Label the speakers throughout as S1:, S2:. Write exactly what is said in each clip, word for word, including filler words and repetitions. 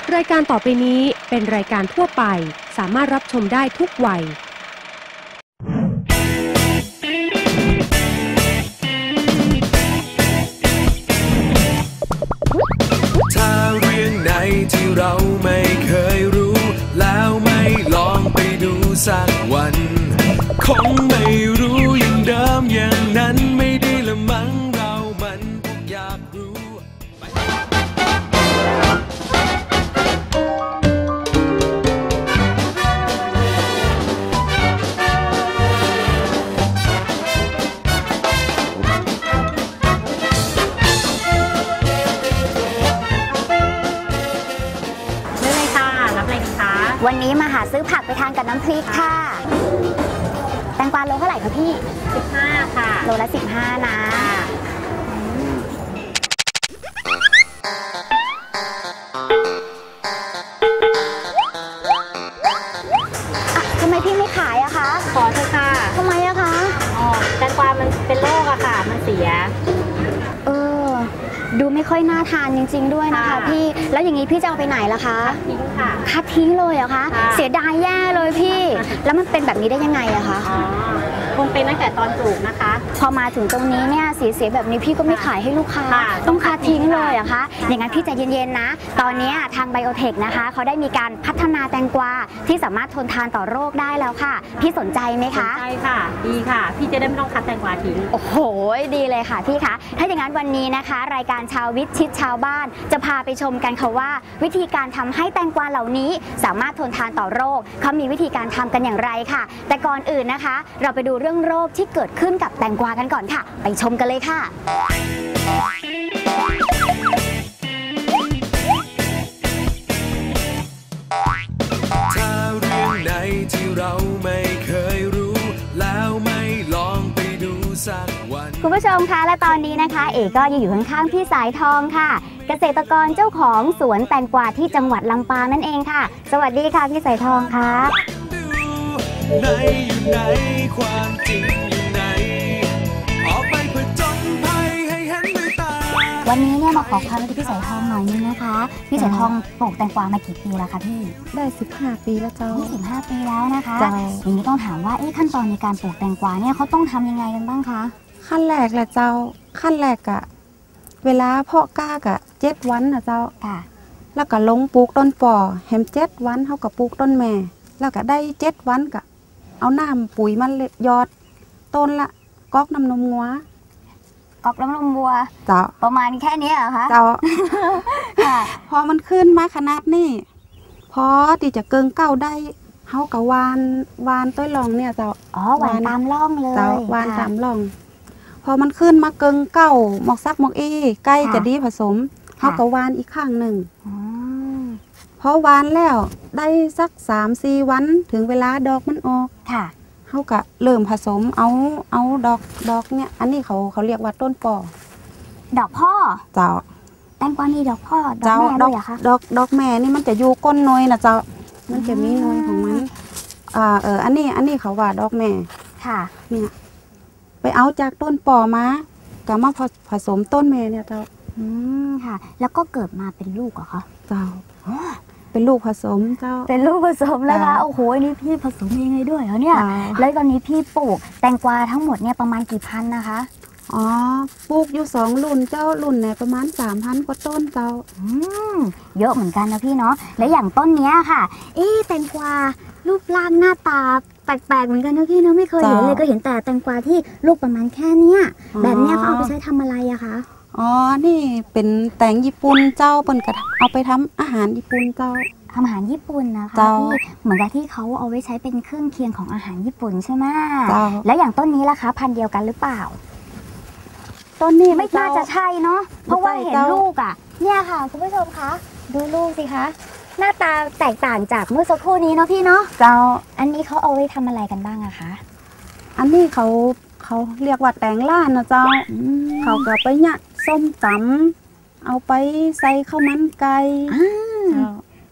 S1: รายการต่อไปนี้เป็นรายการทั่วไปสามารถรับชมได้ทุกวัย
S2: ถ้าเรื่องไหนที่เราไม่เคยรู้แล้วไม่ลองไปดูสักวันคงไม่รู้อย่างเดิมอย่างนั้นไม่ดีละมั้งเรามันคงอยากรู้
S3: วันนี้มาหาซื้อผักไปทานกับน้ำพริกค่ะแตงกวาโลเท่าไหร่คะพี่สิบห้าค่ะโลละสิบห้านะทำไมพี่ไม่ขายอะคะขอเถอะค่ะทำไมอะคะอ๋อแตงกวามันเป็นโรคอะค่ะมันเสียเออดูไม่ค่อยน่าทานจริงๆด้วยนะคะพี่แล้วอย่างนี้พี่จะเอาไปไหนล่ะคะทิ้งค่ะคัดทิ้งเลยเหรอคะเสียดายแย่เลยพี่แล้วมันเป็นแบบนี้ได้ยังไงอะคะคงเป็นตั้งแต่ตอนปลูกนะคะพอมาถึงตรงนี้เนี่ยเสียๆแบบนี้พี่ก็ไม่ขายให้ลูกค้าต้องคัดทิ้งเลยเหรอคะอย่างนั้นพี่ใจเย็นๆนะตอนนี้ทางไบโอเทคนะคะเขาได้มีการพัฒนาแตงกวาที่สามารถทนทานต่อโรคได้แล้วค่ะพี่สนใจไหมคะ
S4: ใช่ค่ะดีค่ะพี่จะได้ไม่ต้องคัดแตงกวาทิ้ง
S3: โอ้โหดีเลยค่ะพี่คะถ้าอย่างนั้นวันนี้นะคะรายการชาววิทย์ชิดชาวบ้านจะพาไปชมกันค่ะว่าวิธีการทำให้แตงกวาเหล่านี้สามารถทนทานต่อโรคเขามีวิธีการทำกันอย่างไรค่ะแต่ก่อนอื่นนะคะเราไปดูเรื่องโรคที่เกิดขึ้นกับแตงกวากันก่อนค่ะไปชมกันเลยค่ะ
S2: ถ้าเรื่องไหนที่เราไม่เคยรู้แล้วไม่ลองไปดูสักวัน
S3: คุณผู้ชมคะและตอนนี้นะคะเอกก็ยังอยู่ข้างๆพี่สายทองค่ะเกษตรกรเจ้าของสวนแตงกวาที่จังหวัดลำปางนั่นเองค่ะสวัสดีค่ะพี่สายทองค่ะ
S2: ในอยู่ในความจริงอยู่ในออกไปผจญภัยให้เห็นด้วยตา
S3: วันนี้เนี่ยมาขอความรู้พี่สายทองหน่อยนึงนะคะพี่สายทองปลูกแตงกวามากี่ปีแล้วคะพี่
S5: ได้สิบห้าปีแล้วเจ้า
S3: สิบห้าปีแล้วนะคะอย่างนี้ต้องถามว่าเอ๊ะขั้นตอนในการปลูกแตงกวาเนี่ยเขาต้องทำยังไงกันบ้างคะ
S5: ขั้นแรกแหละเจ้าขั้นแรกอะเวลาเพาะกล้ากะเจ็ดวันนะเจ้าค่ะแล้วก็ลงปลูกต้นปอแฮมเจ็ดวันเขาก็ปลูกต้นแม่แล้วก็ได้เจ็ดวันก็เอาน้ำปุ๋ยมันยอดต้นละก๊อกน้ำนมงัว
S3: ก๊อกน้ำนมวัว
S5: เจ้า
S3: ประมาณแค่นี้เหรอคะ
S5: เจ้าพอมันขึ้นมาขนาดนี้พอที่จะเกิงเก้าได้เขาก็วานวานต้นรองเนี่ยเจ้า
S3: อ๋อวานตามร่องเลย
S5: เจ้าวานตามร่องพอมันขึ้นมาเกิงเก้าหมอกซักหมอกอีใกล้จะดีผสมเขาก็วานอีกข้างหนึ่งพอวานแล้วได้สักสามสี่วันถึงเวลาดอกมันออกค่ะเขาก็เริ่มผสมเอาเอาดอกดอกเนี่ยอันนี้เขาเขาเรียกว่าต้นปอ
S3: ดอกพ่อ
S5: เจ้า
S3: แตงกวานี่ดอกพ่อดอกแม่ด้วยเหรอคะ
S5: ดอกดอกแม่นี่มันจะอยู่ก้นน้อยนะเจ้ามันจะมีน้อยของมันอ่าเอออันนี้อันนี้เขาว่าดอกแม่ค่ะเนี่ยไปเอาจากต้นปอมาก็มาผสมต้นแม่เนี่ยเจ้า
S3: อืมค่ะแล้วก็เกิดมาเป็นลูกเหรอคะ
S5: เจ้าเป็นลูกผสมเจ้า
S3: เป็นลูกผสมแล้วคะโอ้โหนี่พี่ผสมยังไงด้วยเหรอเนี่ยแล้วตอนนี้พี่ปลูกแตงกวาทั้งหมดเนี่ยประมาณกี่พันนะคะ
S5: อ๋อปลูกอยู่สองรุ่นเจ้ารุ่นเนี่ยประมาณสามพันกว่าต้นเจ้า
S3: อืมเยอะเหมือนกันนะพี่เนาะและอย่างต้นเนี้ยค่ะเอ๊ะแตงกวารูปร่างหน้าตาแปลกๆเหมือนกันนะพี่เนาะไม่เคยเห็นเลยก็เห็นแต่แตงกวาที่ลูกประมาณแค่เนี้ยแบบเนี้ยเขาเอาไปใช้ทำอะไรอะคะ
S5: อ๋อนี่เป็นแตงญี่ปุ่นเจ้าเปิ้นก็เอาไปทำอาหารญี่ปุ่นเจ้า
S3: ทำอาหารญี่ปุ่นนะคะที่เหมือนกับที่เขาเอาไว้ใช้เป็นเครื่องเคียงของอาหารญี่ปุ่นใช่ไหมแล้วอย่างต้นนี้ล่ะคะพันธุ์เดียวกันหรือเปล่าต้นนี้ไม่น่าจะใช่เนาะเพราะว่าเห็นลูกอ่ะเนี่ยค่ะคุณผู้ชมคะดูลูกสิคะหน้าตาแตกต่างจากเมื่อสักครู่นี้เนาะพี่เนาะ
S5: เจ้า
S3: อันนี้เขาเอาไว้ทำอะไรกันบ้างอะคะ
S5: อันนี้เขาเขาเรียกว่าแตงล่านนะเจ้าเขาก็ไปเนี่ยส้มตำเอาไปใส่ข้าวมันไก่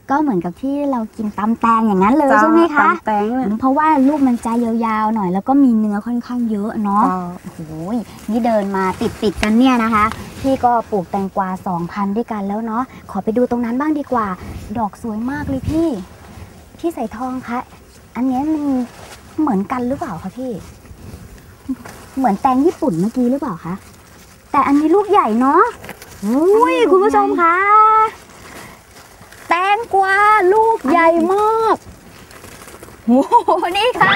S3: ก็เหมือนกับที่เรากินตำแตงอย่างนั้นเลยใช่ไหมคะ
S5: ตำแตงเนี่ย
S3: เพราะว่าลูกมันจะยาวๆหน่อยแล้วก็มีเนื้อค่อนข้างเยอะเนาะโอ้โหนี่เดินมาติดๆกันเนี่ยนะคะพี่ก็ปลูกแตงกวาสองพันด้วยกันแล้วเนาะขอไปดูตรงนั้นบ้างดีกว่าดอกสวยมากเลยพี่พี่ใส่ทองคะอันนี้มันเหมือนกันหรือเปล่าคะพี่เหมือนแตงญี่ปุ่นเมื่อกี้หรือเปล่าคะแต่อันนี้ลูกใหญ่เนาะอุ้ยคุณผู้ชมคะแตงกวาลูกใหญ่มากโอ้โหนี่ค่ะ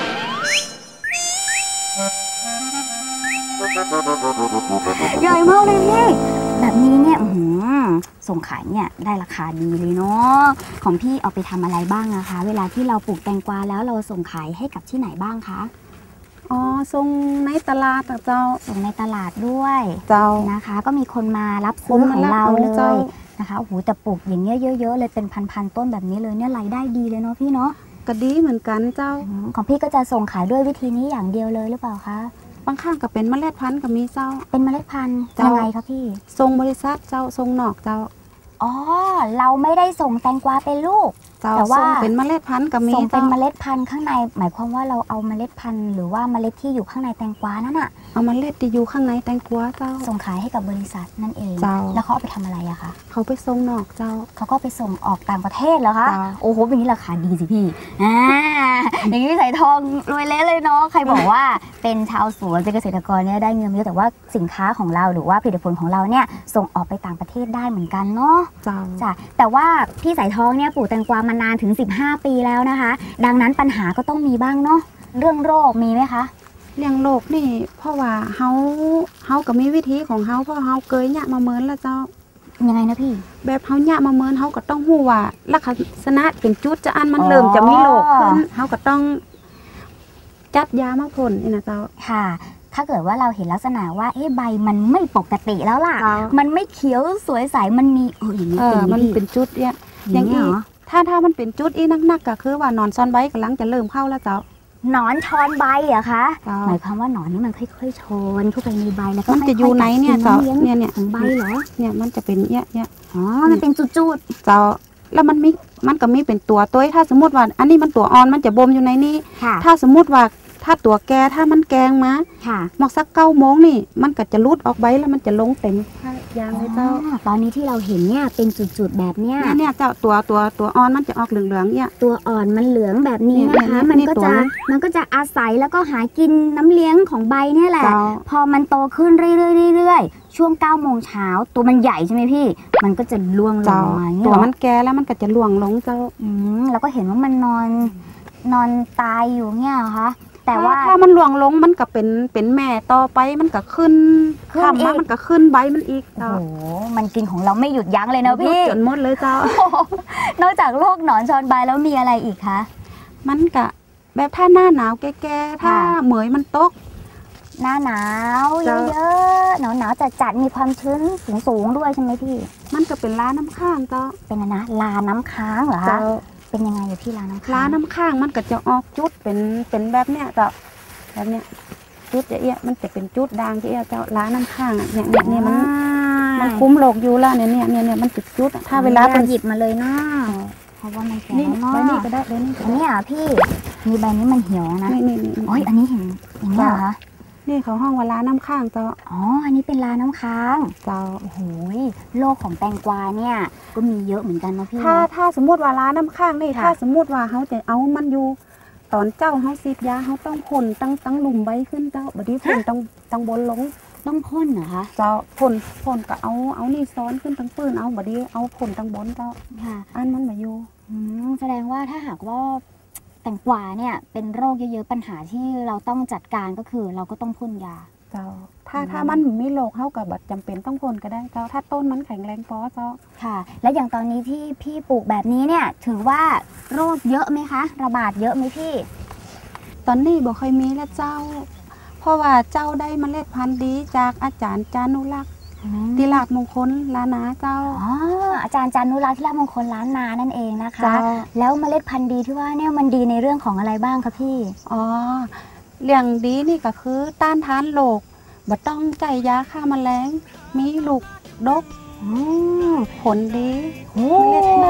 S3: ใหญ่มากเลยพี่แบบนี้เนี่ยส่งขายเนี่ยได้ราคาดีเลยเนาะของพี่เอาไปทำอะไรบ้างนะคะเวลาที่เราปลูกแตงกวาแล้วเราส่งขายให้กับที่ไหนบ้างคะ
S5: อ๋อส่งในตลาดเจ้า
S3: ส่งในตลาดด้วย
S5: เจ้า
S3: นะคะก็มีคนมารับซื้อของเราเลยนะคะโอ้โหแต่ปลูกอย่างเงี้ยเยอะๆเลยเป็นพันๆต้นแบบนี้เลยเนี่ยรายได้ดีเลยเนาะพี่เนาะ
S5: ก็ดีเหมือนกันเจ้า
S3: ของพี่ก็จะส่งขายด้วยวิธีนี้อย่างเดียวเลยหรือเปล่าคะ
S5: บางข้างก็เป็นเมล็ดพันธุ์ก็มีเจ้า
S3: เป็นเมล็ดพันธุ์ยังไงคะพี่
S5: ส่งบริษัทเจ้าส่งนอกเจ้า
S3: อ๋อเราไม่ได้ส่งแตงกวาเป็นลูก
S5: แต่ว่าเป็นเมล็ดพันธุ์ก็มี
S3: ส่งเป็นเมล็ดพันธุ์ข้างในหมายความว่าเราเอาเมล็ดพันธุ์หรือว่าเมล็ดที่อยู่ข้างในแตงกวานั่นอะ
S5: เอาเมล็ดที่อยู่ข้างในแตงกวาเจ้า
S3: ส่งขายให้กับบริษัทนั่นเองแล้วเขาเอาไปทำอะไรอะคะ
S5: เขาไปส่งนอกเจ้า
S3: เขาก็ไปส่งออกต่างประเทศเหรอคะโอ้โหเป็นนี้ราคาดีสิพี่อ่าอย่างนี้ใส่ทองรวยเละเลยเนาะใครบอกว่าเป็นชาวสวนเป็นเกษตรกรเนี่ยได้เงินเยอะแต่ว่าสินค้าของเราหรือว่าผลิตผลของเราเนี่ยส่งออกไปต่างประเทศได้เหมือนกันเนาะจ้ะแต่ว่าพี่สายทองเนี่ยปลูกแตงกวามานานถึงสิบห้าปีแล้วนะคะดังนั้นปัญหาก็ต้องมีบ้างเนาะเรื่องโรคมีไหมคะ
S5: เรื่องโรคนี่เพราะว่าเฮาเฮาก็มีวิธีของเฮาเพราะเฮาเคยเนี่ยมาเมินแล้วเจ้า
S3: ยังไงนะพี่
S5: แบบเฮาเนี่ยมาเมินเฮาก็ต้องรู้ว่าลักษณะเป็นจุดจะอันมันเริ่มจะมีโรคขึ้นเฮาก็ต้องจัดยามาพ่นนี่นะเจ้า
S3: ค่ะถ้าเกิดว่าเราเห็นลักษณะว่าเอ๊ะใบมันไม่ปกติแล้วล่ะมันไม่เขียวสวยใสมันมีเอออย่างนี้เป็น
S5: มันเป็นจุดเนี่ยอย่างนี้ถ้าถ้ามันเป็นจุดอีนักๆก็คือว่าหนอนซ่อนใบกำลังจะเริ่มเข้าแล้วเจ้า
S3: หนอนชอนใบเหรอคะหมายความว่าหนอนนี่มันค่อยๆชอนเข้าไปในใบแล้วก็
S5: มันจะอยู่ไหนเนี่ยเจ้าเนี่ยเนี่ย
S3: ของใบเหรอ
S5: เนี่ยมันจะเป็นเนี่ยเนี่ย
S3: อ๋อมันเป็นจุด
S5: ๆเจ้าแล้วมันมีมันก็มีเป็นตัวตัวถ้าสมมติว่าอันนี้มันตัวอ่อนมันจะบ่มอยู่ในนี้ถ้าสมมติว่าถ้าตัวแกถ้ามันแกงมาหมอกสักเก้าโมงนี่มันก็จะรุดออกใบแล้วมันจะลงเต็มยางเลยเจ้า
S3: ตอนนี้ที่เราเห็นเนี่ยเป็นจุดๆแบบเนี้ย
S5: เนี่ยเจ้าตัวตัวตัวอ่อนมันจะออกเหลืองๆเนี่ย
S3: ตัวอ่อนมันเหลืองแบบนี้นะคะมันก็จะมันก็จะอาศัยแล้วก็หากินน้ำเลี้ยงของใบเนี่ยแหละพอมันโตขึ้นเรื่อยๆช่วงเก้าโมงเช้าตัวมันใหญ่ใช่ไหมพี่มันก็จะล่วงลงมา
S5: ตัวมันแก่แล้วมันก็จะล่วงลงเจ้า
S3: อืมแล้วก็เห็นว่ามันนอนนอนตายอยู่เนี่ยคะแต่ว่า
S5: ถ้ามันหลวงลงมันก็เป็นเป็นแม่ต่อไปมันก็ขึ้นทำมามันก็ขึ้นใบมันอีก
S3: โอ้โหมันกินของเราไม่หยุดยั้งเลยนะพี่
S5: จนหมดเลยเจ้าน
S3: อกจากโรคหนอนชอนใบแล้วมีอะไรอีกคะ
S5: มันก็แบบถ้าหน้าหนาวแก่ๆถ้าเหมยมันตก
S3: หน้าหนาวเยอะๆหนาวหนาวจัดจัดมีความชื้นสูงสูงด้วยใช่ไหมพี่
S5: มันก็เป็นลาน้ำค้างเจ้า
S3: เป็นนะลาน้ำค้างเหรอคะเป็นยังไงอยู่ที่ลาน้ำค้าง
S5: ลาน้ำค้างมันก็จะออกจุดเป็นเป็นแบบเนี้ยเจ้าแบบเนี้ยจุดเอี้ยมันจะเป็นจุดด่างเอี้ยเจ้าล้าน้ำข้างเนี่ยเนี่ยเนี่ยมันมันคุ้มโรคอยู่แล้วเนี่ยเนี่ยเนี่ยเนี่ยมันติดจุดถ้าเวลา
S3: เป็นหยิบมาเลยเนาะเพราะว่ามันแข็งเนาะใบนี้ก็ได้ใบนี้อันนี้อ่ะพี่มีใบนี้มันเหี่ยวนะ
S5: นี่นี่นี่
S3: โอ้ยอันนี้เห็นอย่างนี้เหรอคะ
S5: นี่เขาห้องว่าล้าน้ำข้างเจ้า
S3: อ๋ออันนี้เป็นล้าน้ำค้าง
S5: เจ้า
S3: โอ้โหโรคของแตงกวาเนี่ยก็มีเยอะเหมือนกันนะพี่
S5: ถ้าถ้าสมมติว่าล้าน้ำข้างนี่ถ้าสมมติว่าเขาจะเอามันอยู่ตอนเจ้าเขาซีดยาเขาต้องพ่นตั้งตั้งหลุมใบขึ้นเจ้าบดีพ่นต้องต้องบนลง
S3: ต้องพ่นเหรอคะ
S5: เจ้าพ่นพ่นก็เอาเอานี่ซ้อนขึ้นตั้งปืนเอาบดีเอาพ่นตั้งบนเจ้า
S3: ค่ะ
S5: อันมันมาอยู่
S3: แสดงว่าถ้าหากว่าแตงกวาเนี่ยเป็นโรคเยอะๆปัญหาที่เราต้องจัดการก็คือเราก็ต้องพ่นยา
S5: เจ้าถ้าถ้ามันมีโรคเข้ากับบัดจำเป็นต้องพ่นก็ได้เจ้าถ้าต้นมันแข็งแรงพอเจ้า
S3: ค่ะและอย่างตอนนี้ที่พี่ปลูกแบบนี้เนี่ยถือว่าโรคเยอะไหมคะระบาดเยอะไหมพี่
S5: ตอนนี้บอกเคยมีแล้วเจ้าเพราะว่าเจ้าได้เมล็ดพันธุ์ดีจากอาจารย์จานุรักษ์ติลาดมงคลล้านนาเจ้า
S3: อ๋ออาจารย์จานุรักษ์ติลาดมงคลล้านนานั่นเองนะคะแล้วเมล็ดพันธุ์ดีที่ว่าเนี่ยมันดีในเรื่องของอะไรบ้างคะพี่
S5: อ๋อเรื่องดีนี่ก็คือต้านทานโรคบ่ต้องใจยาฆ่าแมลงมีลูกดกผลดี
S3: โอ้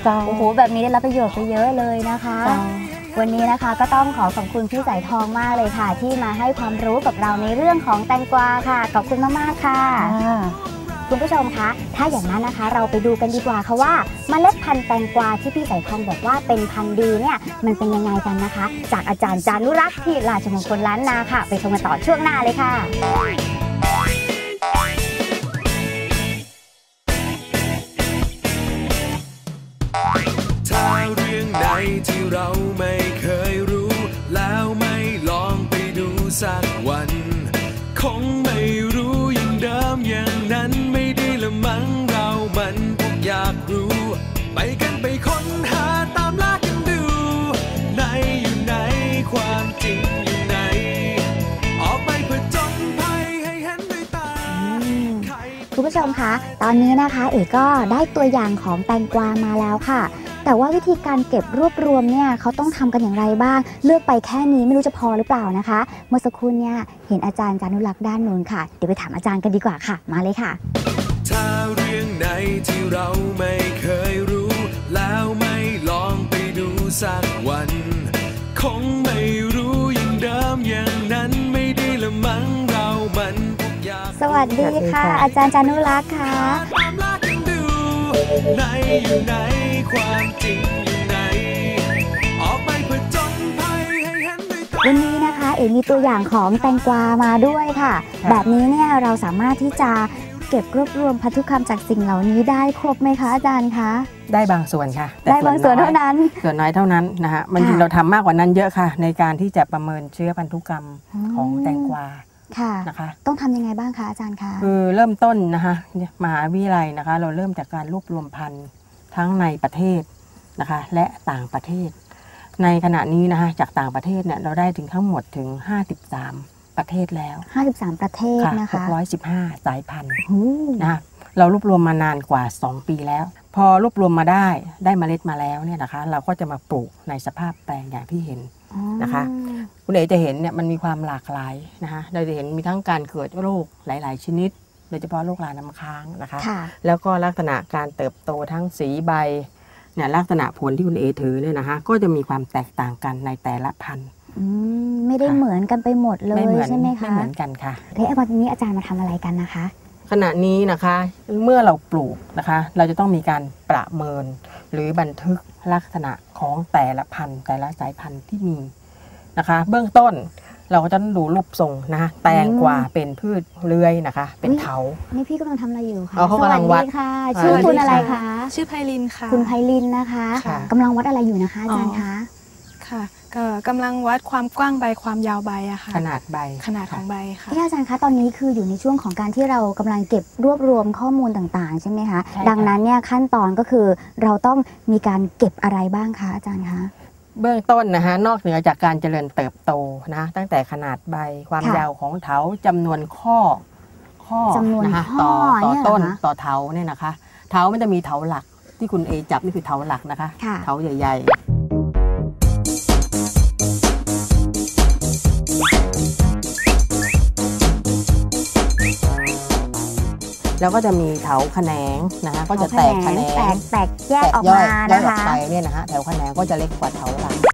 S5: เจ้า
S3: โอ้โหแบบนี้ได้รับประโยชน์ไปเยอะเลยนะคะ
S5: เจ้า
S3: วันนี้นะคะก็ต้องขอขอบคุณพี่สายทองมากเลยค่ะ ที่มาให้ความรู้กับเราในเรื่องของแตงกวาค่ะขอบคุณมากๆค่ะ คุณผู้ชมคะถ้าอย่างนั้นนะคะเราไปดูกันดีกว่าค่ะว่าเมล็ดพันธุ์แตงกวาที่พี่สายทองบอกว่าเป็นพันธุ์ดีเนี่ยมันเป็นยังไงกันนะคะ จากอาจารย์จานุรักษ์ที่ราชมงคลล้านนาค่ะไปชมกันต่อช่วงหน้าเลยค่ะ
S2: ถ้าเรื่องไหนที่เราไม่เคยรู้ แล้วไม่ลองไปดูสักวัน คงไม่รู้อย่างเดิมอย่างนั้นไม่ได้ละมั้งเรามันพวกอยากรู้ ไปกันไปค้นหาตามล่ากันดูไหนอยู่ไหนความจริงอยู่ไหนออกไปเพื่อจนภัยให้เห็นด้วยตา
S3: คุณผู้ชมคะตอนนี้นะคะเอกก็ได้ตัวอย่างของแตงกวามาแล้วค่ะแต่ว่าวิธีการเก็บรวบรวมเนี่ยเขาต้องทำกันอย่างไรบ้างเลือกไปแค่นี้ไม่รู้จะพอหรือเปล่านะคะเมื่อสักครู่เนี่ยเห็นอาจารย์จานุรักษ์ด้านโน้นค่ะเดี๋ยวไปถามอาจารย์กันดีกว่าค่ะมาเลยค่ะ
S2: ถ้าเรื่องไหนที่เราไม่เคยรู้ แล้วไม่ลองไปดูสักวัน คงไม่รู้อย่างเดิมอย่างนั้นไม่ได้ละมั้งเรามันพวกอยาก
S3: สวัสดีค่ะ อาจารย์จานุรักษ์ค่ะ
S2: ตามล่ากันดูไหนอยู่ไหนความจริงอยู่ไหนออกไปเพื่อจนภัยให้เห็นด้วยตา
S3: วันนี้นะคะเอกมีตัวอย่างของแตงกวามาด้วยค่ะ แบบนี้เนี่ยเราสามารถที่จะเก็บรวบรวมพันธุกรรมจากสิ่งเหล่านี้ได้ครบไหมคะอาจารย์คะ
S6: ได้บางส่วนค่ะแต่
S3: ได้บางส่วนเท่านั้น
S6: ส่วนน้อยเท่านั้นนะฮะบางที
S3: ค่ะ
S6: เราทำมากกว่านั้นเยอะค่ะ ในการที่จะประเมินเชื้อพันธุกรรม
S3: อืม
S6: ของแตงกวา
S3: ค่ะ
S6: นะคะ
S3: ต้องทำยังไงบ้างคะอาจารย์คะ
S6: คือเริ่มต้นนะคะมหาวิทยาลัยนะคะ เราเริ่มจากการรวบรวมพันธุ์ทั้งในประเทศนะคะและต่างประเทศ ในขณะนี้นะคะจากต่างประเทศเนี่ยเราได้ถึงทั้งหมดถึงห้าสิบสามประเทศแล้ว
S3: ห้าสิบสามประเทศ
S6: ค่ะ
S3: นะ
S6: หก
S3: คะ
S6: ร้อยสิบห้าสายพันธุ์
S3: โอ้
S6: นะคะเรารวบรวมมานานกว่าสองปีแล้ว พอรวบรวมมาได้ได้เมล็ดมาแล้วเนี่ยนะคะ เราก็จะมาปลูกในสภาพแปลงอย่างที่เห็น
S3: อ๋อ
S6: นะคะ คุณเอ๋จะเห็นเนี่ยมันมีความหลากหลายนะคะเราจะเห็นมีทั้งการเกิดโรคหลาย ๆ ชนิดโดยเฉพาะโรคราน้ำค้างนะคะ
S3: ค่ะ
S6: แล้วก็ลักษณะการเติบโตทั้งสีใบเนี่ยลักษณะผลที่คุณเอ๋ถือเนี่ยนะคะก็จะมีความแตกต่างกันในแต่ละพันธุ์
S3: อืมไม่ได้เหมือนกันไปหมดเลย
S6: ไม่เหมือน
S3: ใช่ไหม
S6: ไม่
S3: คะ
S6: เหมือนกันค่ะ
S3: แล้ววันนี้อาจารย์มาทำอะไรกันนะคะ
S6: ขณะนี้นะคะเมื่อเราปลูกนะคะ เราจะต้องมีการประเมิน หรือบันทึกลักษณะของแต่ละพันธุ์แต่ละสายพันธุ์ที่มีนะคะ เบื้องต้นเราก็จะต้องดูรูปทรงนะคะแตงกวาเป็นพืชเลื้อยนะคะ เป็นเถา
S3: นี่พี่กำลังทำอะไรอยู่คะ
S6: อ๋อเขากำลังวัด
S3: สสค่ะ
S6: อ่า
S3: ชื่อคุณ
S6: สวัสดี
S3: อะไร
S6: ค่ะ
S3: คะ
S7: ชื่อไพลินค่ะ
S3: คุณไพลินนะคะ
S6: ค่ะ
S3: กำลังวัดอะไรอยู่นะคะอาจารย์คะ
S7: ค่ะก็กำลังวัดความกว้างใบความยาวใบอะค่ะ
S6: ขนาดใบ
S7: ขนาดของใบค่ะ
S3: ที่อาจารย์คะตอนนี้คืออยู่ในช่วงของการที่เรากำลังเก็บรวบรวมข้อมูลต่างๆ ใช่ไหมคะ
S6: ใช่ค่ะ
S3: ดังนั้นเนี่ยขั้นตอนก็คือเราต้องมีการเก็บอะไรบ้างคะอาจารย์คะ
S6: เบื้องต้นนะคะนอกเหนือจากการเจริญเติบโตนะตั้งแต่ขนาดใบความ
S3: ค่ะ
S6: ยาวของเถาจำนวนข้อข้อ
S3: จำนวน
S6: นะคะ
S3: ข้
S6: ต่
S3: อ
S6: อต่อ
S3: เนี่ยเหรอ
S6: ต้น
S3: คะ
S6: ต่อเถาเนี่ยนะคะ เถามันจะมีเถาหลักที่คุณเอจับนี่คือเถาหลักนะคะ
S3: ค่ะ
S6: เถาใหญ่ๆแล้วก็จะมีเถาแขนงนะคะก็จะแตกแขนง
S3: แตกแตกแยกออก
S6: ย่
S3: มา
S6: ย่อย
S3: นะ
S6: ออก
S3: คะ
S6: ไปเนี่ยนะฮะแถวแขนงก็จะเล็กกว่าเถาหลัก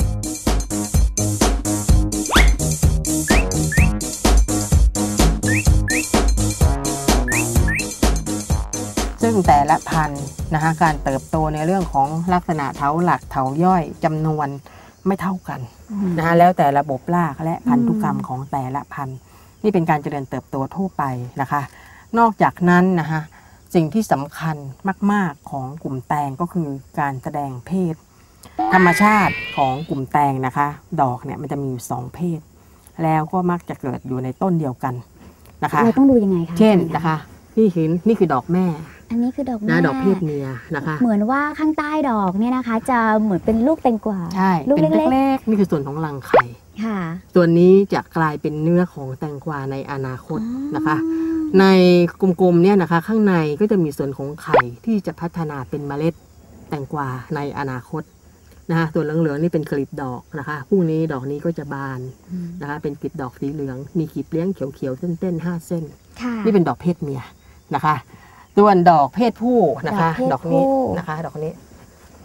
S6: ซึ่งแต่ละพันธุ์นะคะการเติบโตในเรื่องของลักษณะเถาหลักเถาย่อยจำนวนไม่เท่ากันนะคะแล้วแต่ระบบรากและพันธุกรรมของแต่ละพันธุ์นี่เป็นการเจริญเติบโตทั่วไปนะคะ นอกจากนั้นนะคะสิ่งที่สำคัญมากๆของกลุ่มแตงก็คือการแสดงเพศ ธรรมชาติของกลุ่มแตงนะคะ ดอกเนี่ยมันจะมีอยู่สองเพศ แล้วก็มักจะเกิดอยู่ในต้นเดียวกันนะคะ
S3: เราต้องดูยังไงคะ
S6: เช่นนะคะนี่คือนี่คือดอกแม่
S3: อันนี้คือดอกแม่
S6: นะดอกเพศเมียนะคะ
S3: เหมือนว่าข้างใต้ดอกเนี่ยนะคะ จะเหมือนเป็นลูกแตงกวา
S6: ใช่
S3: ลูก
S6: เป็น
S3: เล็ก
S6: เล็กๆนี่คือส่วนของรังไข่
S3: ๆค่ะ
S6: ส่วนนี้จะกลายเป็นเนื้อของแตงกวาในอนาคตนะคะ ในกลมๆเนี่ยนะคะข้างในก็จะมีส่วนของไข่ที่จะพัฒนาเป็นเมล็ดแตงกวาในอนาคตนะคะส่วนเหลืองๆนี่เป็นกลีบดอกนะคะพรุ่งนี้ดอกนี้ก็จะบานนะคะเป็นกลีบดอกสีเหลืองมีกลีบเลี้ยงเขียวๆเส้นๆห้าเส้น
S3: ค่ะ
S6: นี่เป็นดอกเพศเมียนะคะส่วนดอกเพศผู้นะคะ
S3: ด
S6: ด
S3: อ
S6: อก ก
S3: เพศผู้
S6: นี้นะคะดอกนี้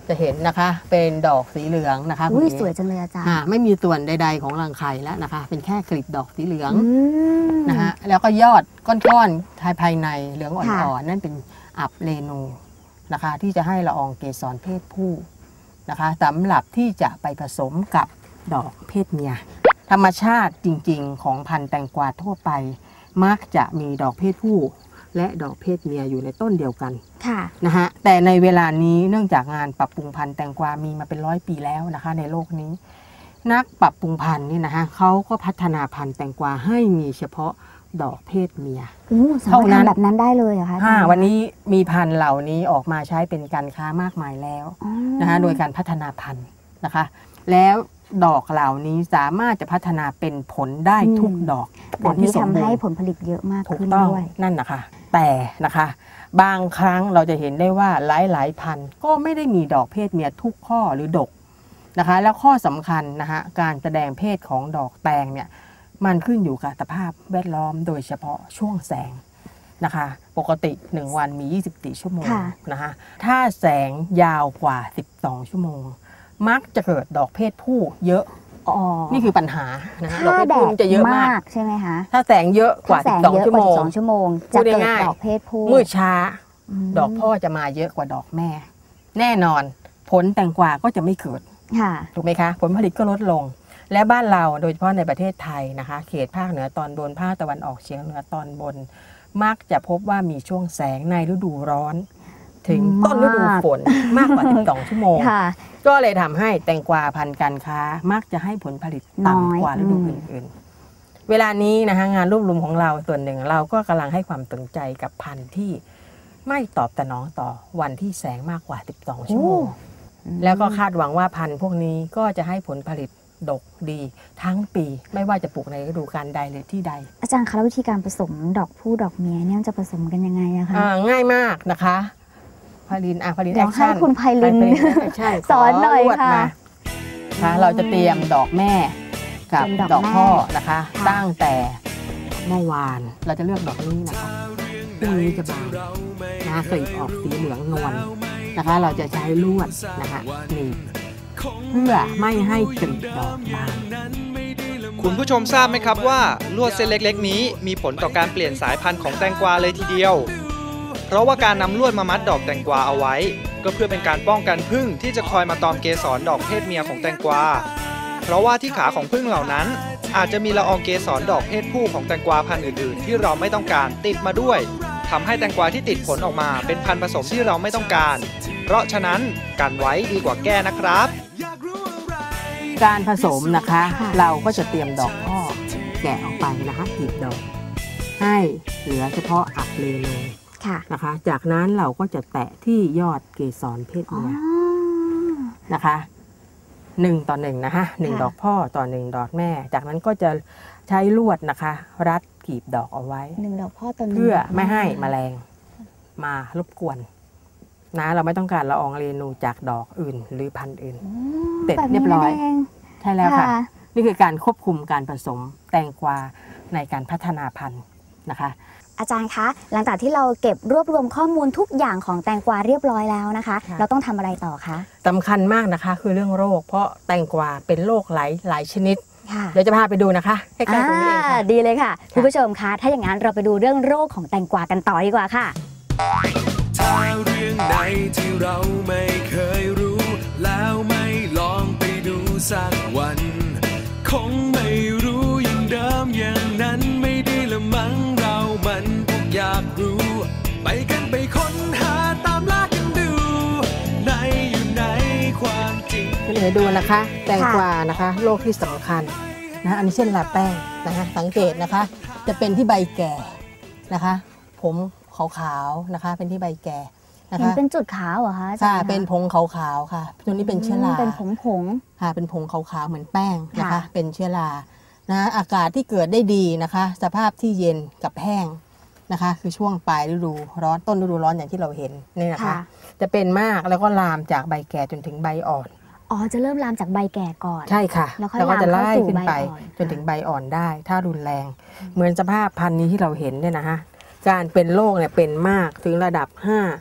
S6: จะเห็นนะคะเป็นดอกสีเหลืองนะคะ
S3: อุ้ย
S6: คุณเอ๋
S3: สวยจังเลยอาจารย์
S6: อ่าไม่มีส่วนใดๆของรังไข่แล้วนะคะ เป็นแค่กลีบดอกสีเหลือง
S3: อืม
S6: นะคะแล้วก็ยอดก้อนๆภายภายในเหลืองอ่
S3: ค่ะ
S6: อนๆนั่นเป็นอับเรนูนะคะที่จะให้ละอองเกสรเพศผู้นะคะสำหรับที่จะไปผสมกับดอกเพศเมียธรรมชาติจริงๆของพันธุ์แตงกวาทั่วไปมักจะมีดอกเพศผู้และดอกเพศเมียอยู่ในต้นเดียวกัน
S3: ค่ะ
S6: นะฮะแต่ในเวลานี้เนื่องจากงานปรับปรุงพันธุ์แตงกวามีมาเป็นร้อยปีแล้วนะคะในโลกนี้ นักปรับปรุงพันธุ์นี่นะฮะเขาก็พัฒนาพันธุ์แตงกวาให้มีเฉพาะดอกเพศเมีย
S3: อู้สามารถทำแบบนั้นได้เลยเหรอคะอาจาร
S6: อ่า
S3: ย์
S6: วันนี้มีพันธุ์เหล่านี้ออกมาใช้เป็นการค้ามากมายแล้ว
S3: อ๋อ
S6: นะคะโดยการพัฒนาพันธุ์นะคะ แล้วดอกเหล่านี้สามารถจะพัฒนาเป็นผลได้ทุกดอก
S3: แบบนี้
S6: สม
S3: ทำ
S6: บู
S3: ให้
S6: รณ์
S3: ผลผลิตเยอะมาก
S6: ถูก
S3: ขึ้น
S6: ต้อง
S3: ด้วย
S6: นั่นนะคะ แต่นะคะบางครั้งเราจะเห็นได้ว่าหลายๆพันธุ์ก็ไม่ได้มีดอกเพศเมียทุกข้อหรือดกนะคะแล้วข้อสำคัญนะคะการแสดงเพศของดอกแตงเนี่ยมันขึ้นอยู่กับสภาพแวดล้อมโดยเฉพาะช่วงแสงนะคะปกติหนึ่งวันมียี่สิบสี่ชั่วโมง
S3: ค่ะ
S6: นะคะถ้าแสงยาวกว่าสิบสองชั่วโมงมักจะเกิดดอกเพศผู้เยอะ
S3: อ๋อ
S6: นี่คือปัญหานะคะดอก
S3: ถ้า
S6: เพศ
S3: แด
S6: ผู้
S3: ด
S6: มันจะเยอะมาม
S3: าก กใช่ไหมคะ
S6: ถ้าแสงเยอะกว่า
S3: ถ้าแสง
S6: สิบสอง
S3: เยอะ
S6: ชั่ว
S3: ก
S6: โม
S3: ว่า
S6: ง
S3: สองชั่วโมง
S6: พู
S3: จะ
S6: ด
S3: เกิด
S6: ง่ายๆ
S3: ดอกเพศผู้
S6: มืดช้า
S3: ม
S6: ดอกพ่อจะมาเยอะกว่าดอกแม่ แน่นอนผลแตงกวาก็จะไม่เกิด
S3: ค่ะ
S6: ถูกไหมคะผลผลิตก็ลดลง และบ้านเราโดยเฉพาะในประเทศไทยนะคะ เขตภาคเหนือตอนบนภาคตะวันออกเฉียงเหนือตอนบน มักจะพบว่ามีช่วงแสงในฤดูร้อน ถึงต้นฤดูฝนมากกว่าสิบสองชั่วโมง
S3: ค่ะ
S6: ก็เลยทำให้แตงกวาพันธุ์การค้ามักจะให้ผลผลิต
S3: น้อย
S6: ต่ำกว่าฤดู
S3: อืม
S6: อื่นๆ เวลานี้นะคะงานรวบรวมของเราส่วนหนึ่งเราก็กำลังให้ความสนใจกับพันธุ์ที่ไม่ตอบสนองต่อวันที่แสงมากกว่าสิบสองชั่วโมง แล้วก็คาดหวังว่าพันธุ์พวกนี้ก็จะให้ผลผลิตดกดีทั้งปี ไม่ว่าจะปลูกในฤดูกาลใดหรือที่ใด
S3: อาจารย์คะแล้ววิธีการผสมดอกผู้ดอกเมียเนี่ยมันจะผสมกันยังไงอะคะ
S6: อ่าง่ายมากนะคะพาลินอ่ะพาลิน
S3: เดี๋
S6: แอ
S3: ยว
S6: คชั่น
S3: ให้คุณไพลิน
S6: แอคชั่น
S3: สอนหน่อย
S6: ขลวด
S3: ค่ะ
S6: มานะคะเราจะเตรียมดอกแม่กับ
S3: เป็นดอก
S6: ดอกพ่อ
S3: แม่
S6: นะคะ
S3: ค่ะ
S6: ตั้งแต่เมื่อวานเราจะเลือกดอกนี้นะคะพรุ่งนี้จะบานนะกลีบออกสีเหลืองนวลนะคะ เราจะใช้ลวดนะคะหนีบเพื่อไม่ให้กลีบดอกบาน
S8: คุณผู้ชมทราบไหมครับว่าลวดเส้นเล็กๆนี้มีผลต่อการเปลี่ยนสายพันธุ์ของแตงกวาเลยทีเดียว เพราะว่าการนำลวดมามัดดอกแตงกวาเอาไว้ ก็เพื่อเป็นการป้องกันผึ้งที่จะคอยมาตอมเกสรดอกเพศเมียของแตงกวา เพราะว่าที่ขาของผึ้งเหล่านั้น อาจจะมีละอองเกสรดอกเพศผู้ของแตงกวาพันธุ์อื่นๆ ที่เราไม่ต้องการติดมาด้วยทำให้แตงกวาที่ติดผลออกมาเป็นพันธุ์ผสมที่เราไม่ต้องการ เพราะฉะนั้นกันไว้ดีกว่าแก้นะครับ
S6: การผสมนะคะ
S3: ค่ะ
S6: เราก็จะเตรียมดอกพ่อแกะออกไปนะคะกลีบดอกให้เหลือเฉพาะอักเลโน
S3: ค่ะ
S6: นะคะ จากนั้นเราก็จะแตะที่ยอดเกสรเพศ
S3: อ๋อ
S6: เมียนะคะหนึ่งต่อหนึ่งนะคะหนึ่ง
S3: ค่ะ
S6: ดอกพ่อต่อหนึ่งดอกแม่ จากนั้นก็จะใช้ลวดนะคะ รัดกลีบดอกเอาไว้
S3: หนึ่งดอกพ่อตอน
S6: เพื่อไม่ให้แมลงมารบกวนนะเราไม่ต้องการละอองเรนูจากดอกอื่น หรือพันธุ์อื่น เสร็จ
S3: แบบ
S6: เรี
S3: นี้
S6: ยบร้อย
S3: นั่นเอง
S6: ใช่แล้วค่ะ
S3: ค่ะ
S6: นี่คือการควบคุมการผสมแตงกวาในการพัฒนาพันธุ์นะคะ
S3: อาจารย์คะ หลังจากที่เราเก็บรวบรวมข้อมูลทุกอย่างของแตงกวาเรียบร้อยแล้วนะคะ
S6: ค่ะ
S3: เราต้องทำอะไรต่อคะ
S6: สำคัญมากนะคะคือเรื่องโรค เพราะแตงกวาเป็นโรคหลายหลายชนิด
S3: ค่ะ
S6: เดี๋ยวจะพาไปดูนะคะใกล้ๆตรงนี้เองค่ะ
S3: ดีเลยค่ะคุณผู้ชมคะถ้าอย่างนั้นเราไปดูเรื่องโรคของแตงกวากันต่อดีกว่าค่ะ
S2: ถ้าเรื่องไหนที่เราไม่เคยรู้ แล้วไม่ลองไปดูสักวัน คงไม่รู้อย่างเดิมอย่างนั้นไม่ดีละมั้งเรามันพวกอยากรู้ ไปกันไปค้นหาตามล่ากันดูในอยู่ในความจริง
S6: เดี๋ยวดูนะคะ แตงกวานะคะโรคที่สำคัญนะอันนี้เช่นลาแป้งนะคะสังเกตนะคะ จะเป็นที่ใบแก่นะคะ ผมขาวๆนะคะ เป็นที่ใบแก่นะ
S3: เห็น
S6: คะ
S3: เป็นจุดขาวเหรอคะอาจาร
S6: ค่ะ
S3: ย์
S6: เป็นผงขาวๆค่ะตัวนี้เป็นเชื้อรา
S3: เป็นผงผง
S6: ค่ะเป็นผงขาวๆเหมือนแป้งนะคะ
S3: ค่ะ
S6: เป็นเชื้อรานะอากาศที่เกิดได้ดีนะคะ สภาพที่เย็นกับแห้งนะคะ คือช่วงปลายฤดูร้อนต้นฤดูร้อนอย่างที่เราเห็นนี่นะคะ
S3: ค่ะ
S6: จะเป็นมากแล้วก็ลามจากใบแก่จนถึงใบอ่อน
S3: อ๋อจะเริ่มลามจากใบแก่ก่อน
S6: ใช่ค่ะ
S3: แล้วค่อย
S6: เราก็จะ
S3: ลาม
S6: ไล่
S3: เข้าสู่
S6: ขึ้นไป
S3: ใบอ่อน
S6: จนถึงใบอ่อนได้ ถ้ารุนแรง เหมือนสภาพพันธุ์นี้ที่เราเห็นเนี่ยนะฮะการเป็นโรคเนี่ยเป็นมากถึงระดับห้า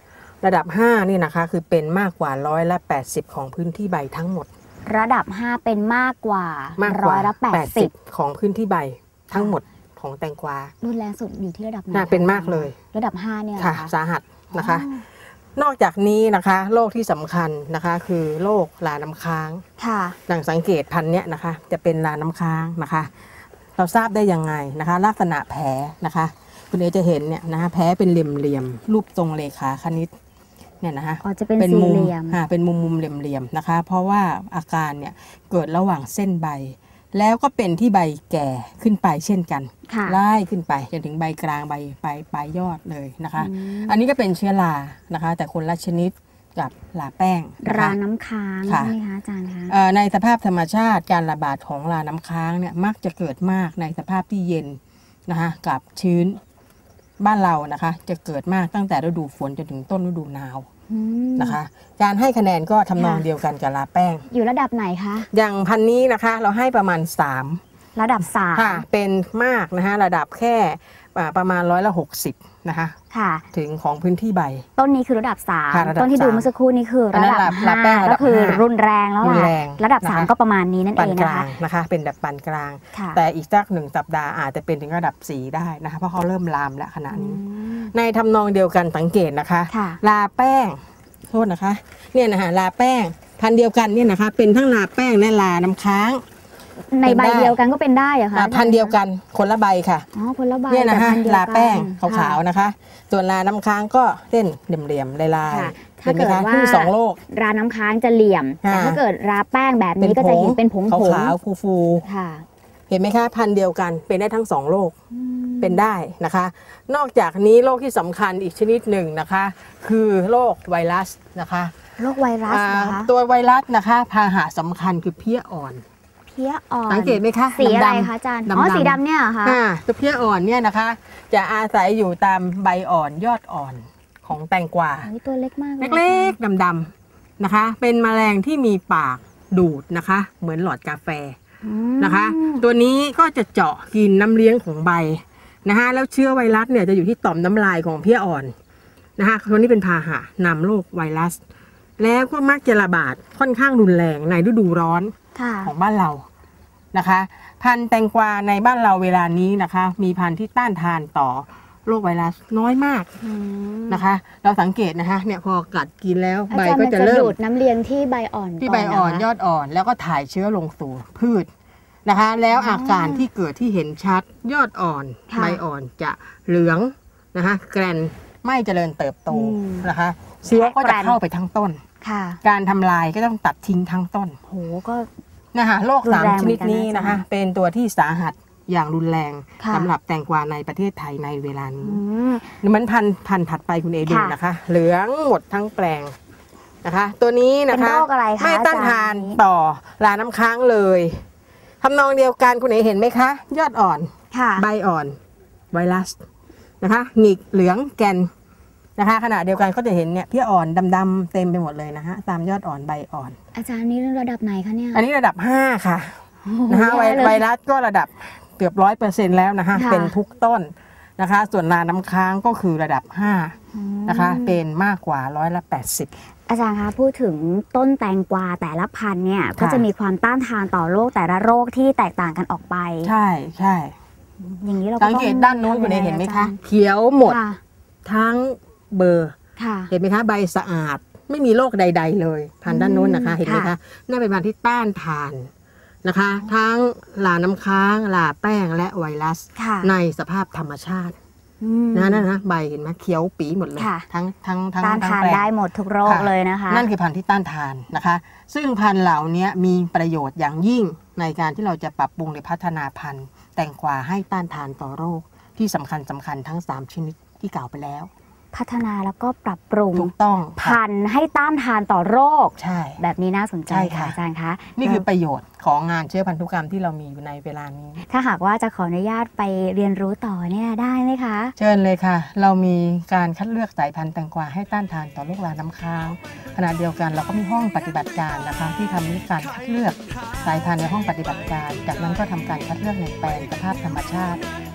S6: ระดับห้านี่นะคะคือเป็นมากกว่าร้อยละแปดสิบของพื้นที่ใบทั้งหมด
S3: ระดับห้าเป็นมากกว่าม
S6: ากกว่าร้อยละแปดสิบของพื้นที่ใบทั้งหมดของแตงกวา
S3: รุนแรงสุดอยู่ที่ระดับไหน
S6: เป็นมากเลย
S3: ระดับห้าเนี่ย
S6: ค่ะสาหัสนะคะนอกจากนี้นะคะโรคที่สำคัญนะคะคือโรคลาน้ำค้าง
S3: ค่ะ
S6: ดังสังเกตพันธุ์เนี้ยนะคะจะเป็นลาน้ำค้างนะคะเราทราบได้ยังไงนะคะลักษณะแผลนะคะคุณเอจะเห็นเนี่ยนะคะแผลเป็นเหลี่ยมๆรูปทรงเลขาคณิตเนี่ยนะคะ
S3: อ๋อจะเป็นสี่เหลี่ยม
S6: ค่ะเป็นมุมมุมเหลี่ยมๆนะคะเพราะว่าอาการเนี่ยเกิดระหว่างเส้นใบแล้วก็เป็นที่ใบแก่ขึ้นไปเช่นกันไล่ขึ้นไปจนถึงใบกลางใบปลายปลายยอดเลยนะคะ อ, อันนี้ก็เป็นเชื้อรานะคะแต่คนละชนิดกับลาแป้ง
S3: ราน้ำค้างใช่ไหมคะอาจารย์คะ
S6: ในสภาพธรรมชาติการระบาดของราน้ำค้างเนี่ยมักจะเกิดมากในสภาพที่เย็นนะคะกับชื้นบ้านเรานะคะจะเกิดมากตั้งแต่ฤดูฝนจนถึงต้นฤดูหนาวนะคะการให้คะแนนก็ทำนองเดียวกันกับลาแป้ง
S3: อยู่ระดับไหนคะ
S6: อย่างพันนี้นะคะเราให้ประมาณสาม
S3: ระดับสาม
S6: ค่ะเป็นมากนะคะระดับแค่ประมาณร้อยละหกสิบนะคะ
S3: ค่ะ
S6: ถึงของพื้นที่ใบ
S3: ต้นนี้คือระดับสามต้นที่ดูเมื่อสักครู่นี้คือระดับห้าก็คือรุนแรงแล้วระดับสามก็ประมาณนี้นั่นเองนะคะ
S6: นะคะเป็นแบบปานกลางแต่อีกสักหนึ่งสัปดาห์อาจจะเป็นถึงระดับสี่ได้นะคะเพราะเขาเริ่มลามแล้วขณะนี้ในทำนองเดียวกันสังเกตนะคะลาแป้งโทษนะคะเนี่ยนะคะลาแป้งพันเดียวกันเนี่ยนะคะเป็นทั้งลาแป้งและลาน้ำค้าง
S3: ในใบเดียวกันก็เป็นได้เหรอคะ
S6: พันเดียวกันคนละใบค่ะ
S3: อ๋อคนละใบ
S6: เนี่ยนะคะลาแป้งขาวๆนะคะส่วนลาน้ำค้างก็เส้นเหลี่ยมๆลาย
S3: ๆถ้าเกิดว่า
S6: สองโลก
S3: ราน้ำค้างจะเหลี่ยมแต่ถ้าเกิดราแป้งแบบนี้ก็จะเห็นเป็นผง
S6: ขาวๆฟูๆเห็นไหมคะพันเดียวกันเป็นได้ทั้งสองโลกเป็นได้นะคะนอกจากนี้โรคที่สำคัญอีกชนิดหนึ่งนะคะคือโรคไวรัสนะคะ
S3: โรคไวรัสนะคะ
S6: ตัวไวรัสนะคะพาหะสำคัญคือเพี้ยอ่อน
S3: เพี้ยอ่อน
S6: สังเกตไหมคะ
S3: สีอะไรคะอาจารย์อ๋อสีดำเนี่ยค่ะ
S6: ตัวเพี้ยอ่อนเนี่ยนะคะจะอาศัยอยู่ตามใบอ่อนยอดอ่อนของแตงกวา
S3: ตัวเล็กมาก
S6: เล็กๆดำๆนะคะเป็นแมลงที่มีปากดูดนะคะเหมือนหลอดกาแฟนะคะตัวนี้ก็จะเจาะกินน้ำเลี้ยงของใบนะคะแล้วเชื้อไวรัสเนี่ยจะอยู่ที่ต่อมน้ำลายของเพี้ยอ่อนนะคะตัวนี้เป็นพาหะนำโรคไวรัสแล้วก็มักจะระบาดค่อนข้างรุนแรงในฤดูร้อนของบ้านเรานะคะพันธุ์แตงกวาในบ้านเราเวลานี้นะคะมีพันธุ์ที่ต้านทานต่อโรคไวรัสน้อยมากนะคะเราสังเกตนะคะเนี่ยพอกัดกินแล้วใบก็จะเริ่ม
S3: ดูดน้ำเลี้ยงที่ใบอ่อน
S6: ที่ใบอ่อนยอดอ่อนแล้วก็ถ่ายเชื้อลงสู่พืชนะคะแล้วอาการที่เกิดที่เห็นชัดยอดอ่อนใบอ่อนจะเหลืองนะคะแกรนไม่เจริญเติบโตนะคะเชื้อก็จะเข้าไปทั้งต้นการทำลายก็ต้องตัดทิ้งทั้งต้น
S3: โหก็
S6: นะคะโรคสามชนิดนี้นะคะเป็นตัวที่สาหัสอย่างรุนแรงสำหรับแตงกวาในประเทศไทยในเวลานี้มันพันพันถัดไปคุณเอดูนะคะเหลืองหมดทั้งแปลงนะคะตัวนี้นะคะไม่ต้านทานต่อราน้ำค้างเลยทำนองเดียวกันคุณเอเห็นไหมคะยอดอ่อนใบอ่อนไวรัสนะคะหงิกเหลืองแกนนะคะขณะเดียวกันก็จะเห็นเนี่ยเพี้ยอ่อนดำๆเต็มไปหมดเลยนะคะตามยอดอ่อนใบอ่อน
S3: อาจารย์นี่ระดับไหนคะเนี่ย
S6: อันนี้ระดับห้าค่ะนะคะไวรัสก็ระดับเกือบร้อยเปอร์เซ็นต์แล้วนะคะเป็นทุกต้นนะคะส่วนราน้ำค้างก็คือระดับห้านะคะเป็นมากกว่าร้อยละแปดสิบ
S3: อาจารย์คะพูดถึงต้นแตงกวาแต่ละพันธุ์เนี่ยก็จะมีความต้านทานต่อโรคแต่ละโรคที่แตกต่างกันออกไป
S6: ใช่ใช่
S3: อย่างนี้เรา
S6: สังเกตด้านโน้นคุณเห็นไหมคะเขียวหมดทั้งเบอร์เห็นไหมคะใบสะอาดไม่มีโรคใดๆเลยพันธุ์ด้านโน้นนะคะเห็นไหมคะน่าเป็นพันธุ์ที่ต้านทานนะคะทั้งลาน้ำค้างลาแป้งและไวรัสในสภาพธรรมชาตินะนั่นนะใบเห็นไหมเขียวปีหมดเลยทั้งทั้งทั้ง
S3: ต้านทานได้หมดทุกโรคเลยนะคะ
S6: นั่นคือพันธุ์ที่ต้านทานนะคะซึ่งพันธุ์เหล่านี้มีประโยชน์อย่างยิ่งในการที่เราจะปรับปรุงหรือพัฒนาพันธุ์แตงกวาให้ต้านทานต่อโรคที่สำคัญสำคัญทั้งสามชนิดที่กล่าวไปแล้ว
S3: พัฒนาแล้วก็ปรับปรุง
S6: ถูกต้อง
S3: พันธุ์ให้ต้านทานต่อโรค
S6: ใช่
S3: แบบนี้น่าสนใจค่ะอาจารย์คะ
S6: นี่คือประโยชน์ของงานเชื้อพันธุกรรมที่เรามีอยู่ในเวลานี้
S3: ถ้าหากว่าจะขออนุญาตไปเรียนรู้ต่อเนี่ยได้ไหมคะ
S6: เชิญเลยค่ะเรามีการคัดเลือกสายพันธุ์แตงกวาให้ต้านทานต่อโรคราน้ำค้างขณะเดียวกันเราก็มีห้องปฏิบัติการนะคะที่ทำการคัดเลือกสายพันธุ์ในห้องปฏิบัติการจากนั้นก็ทำการคัดเลือกในแปลงสภาพธรรมชาติ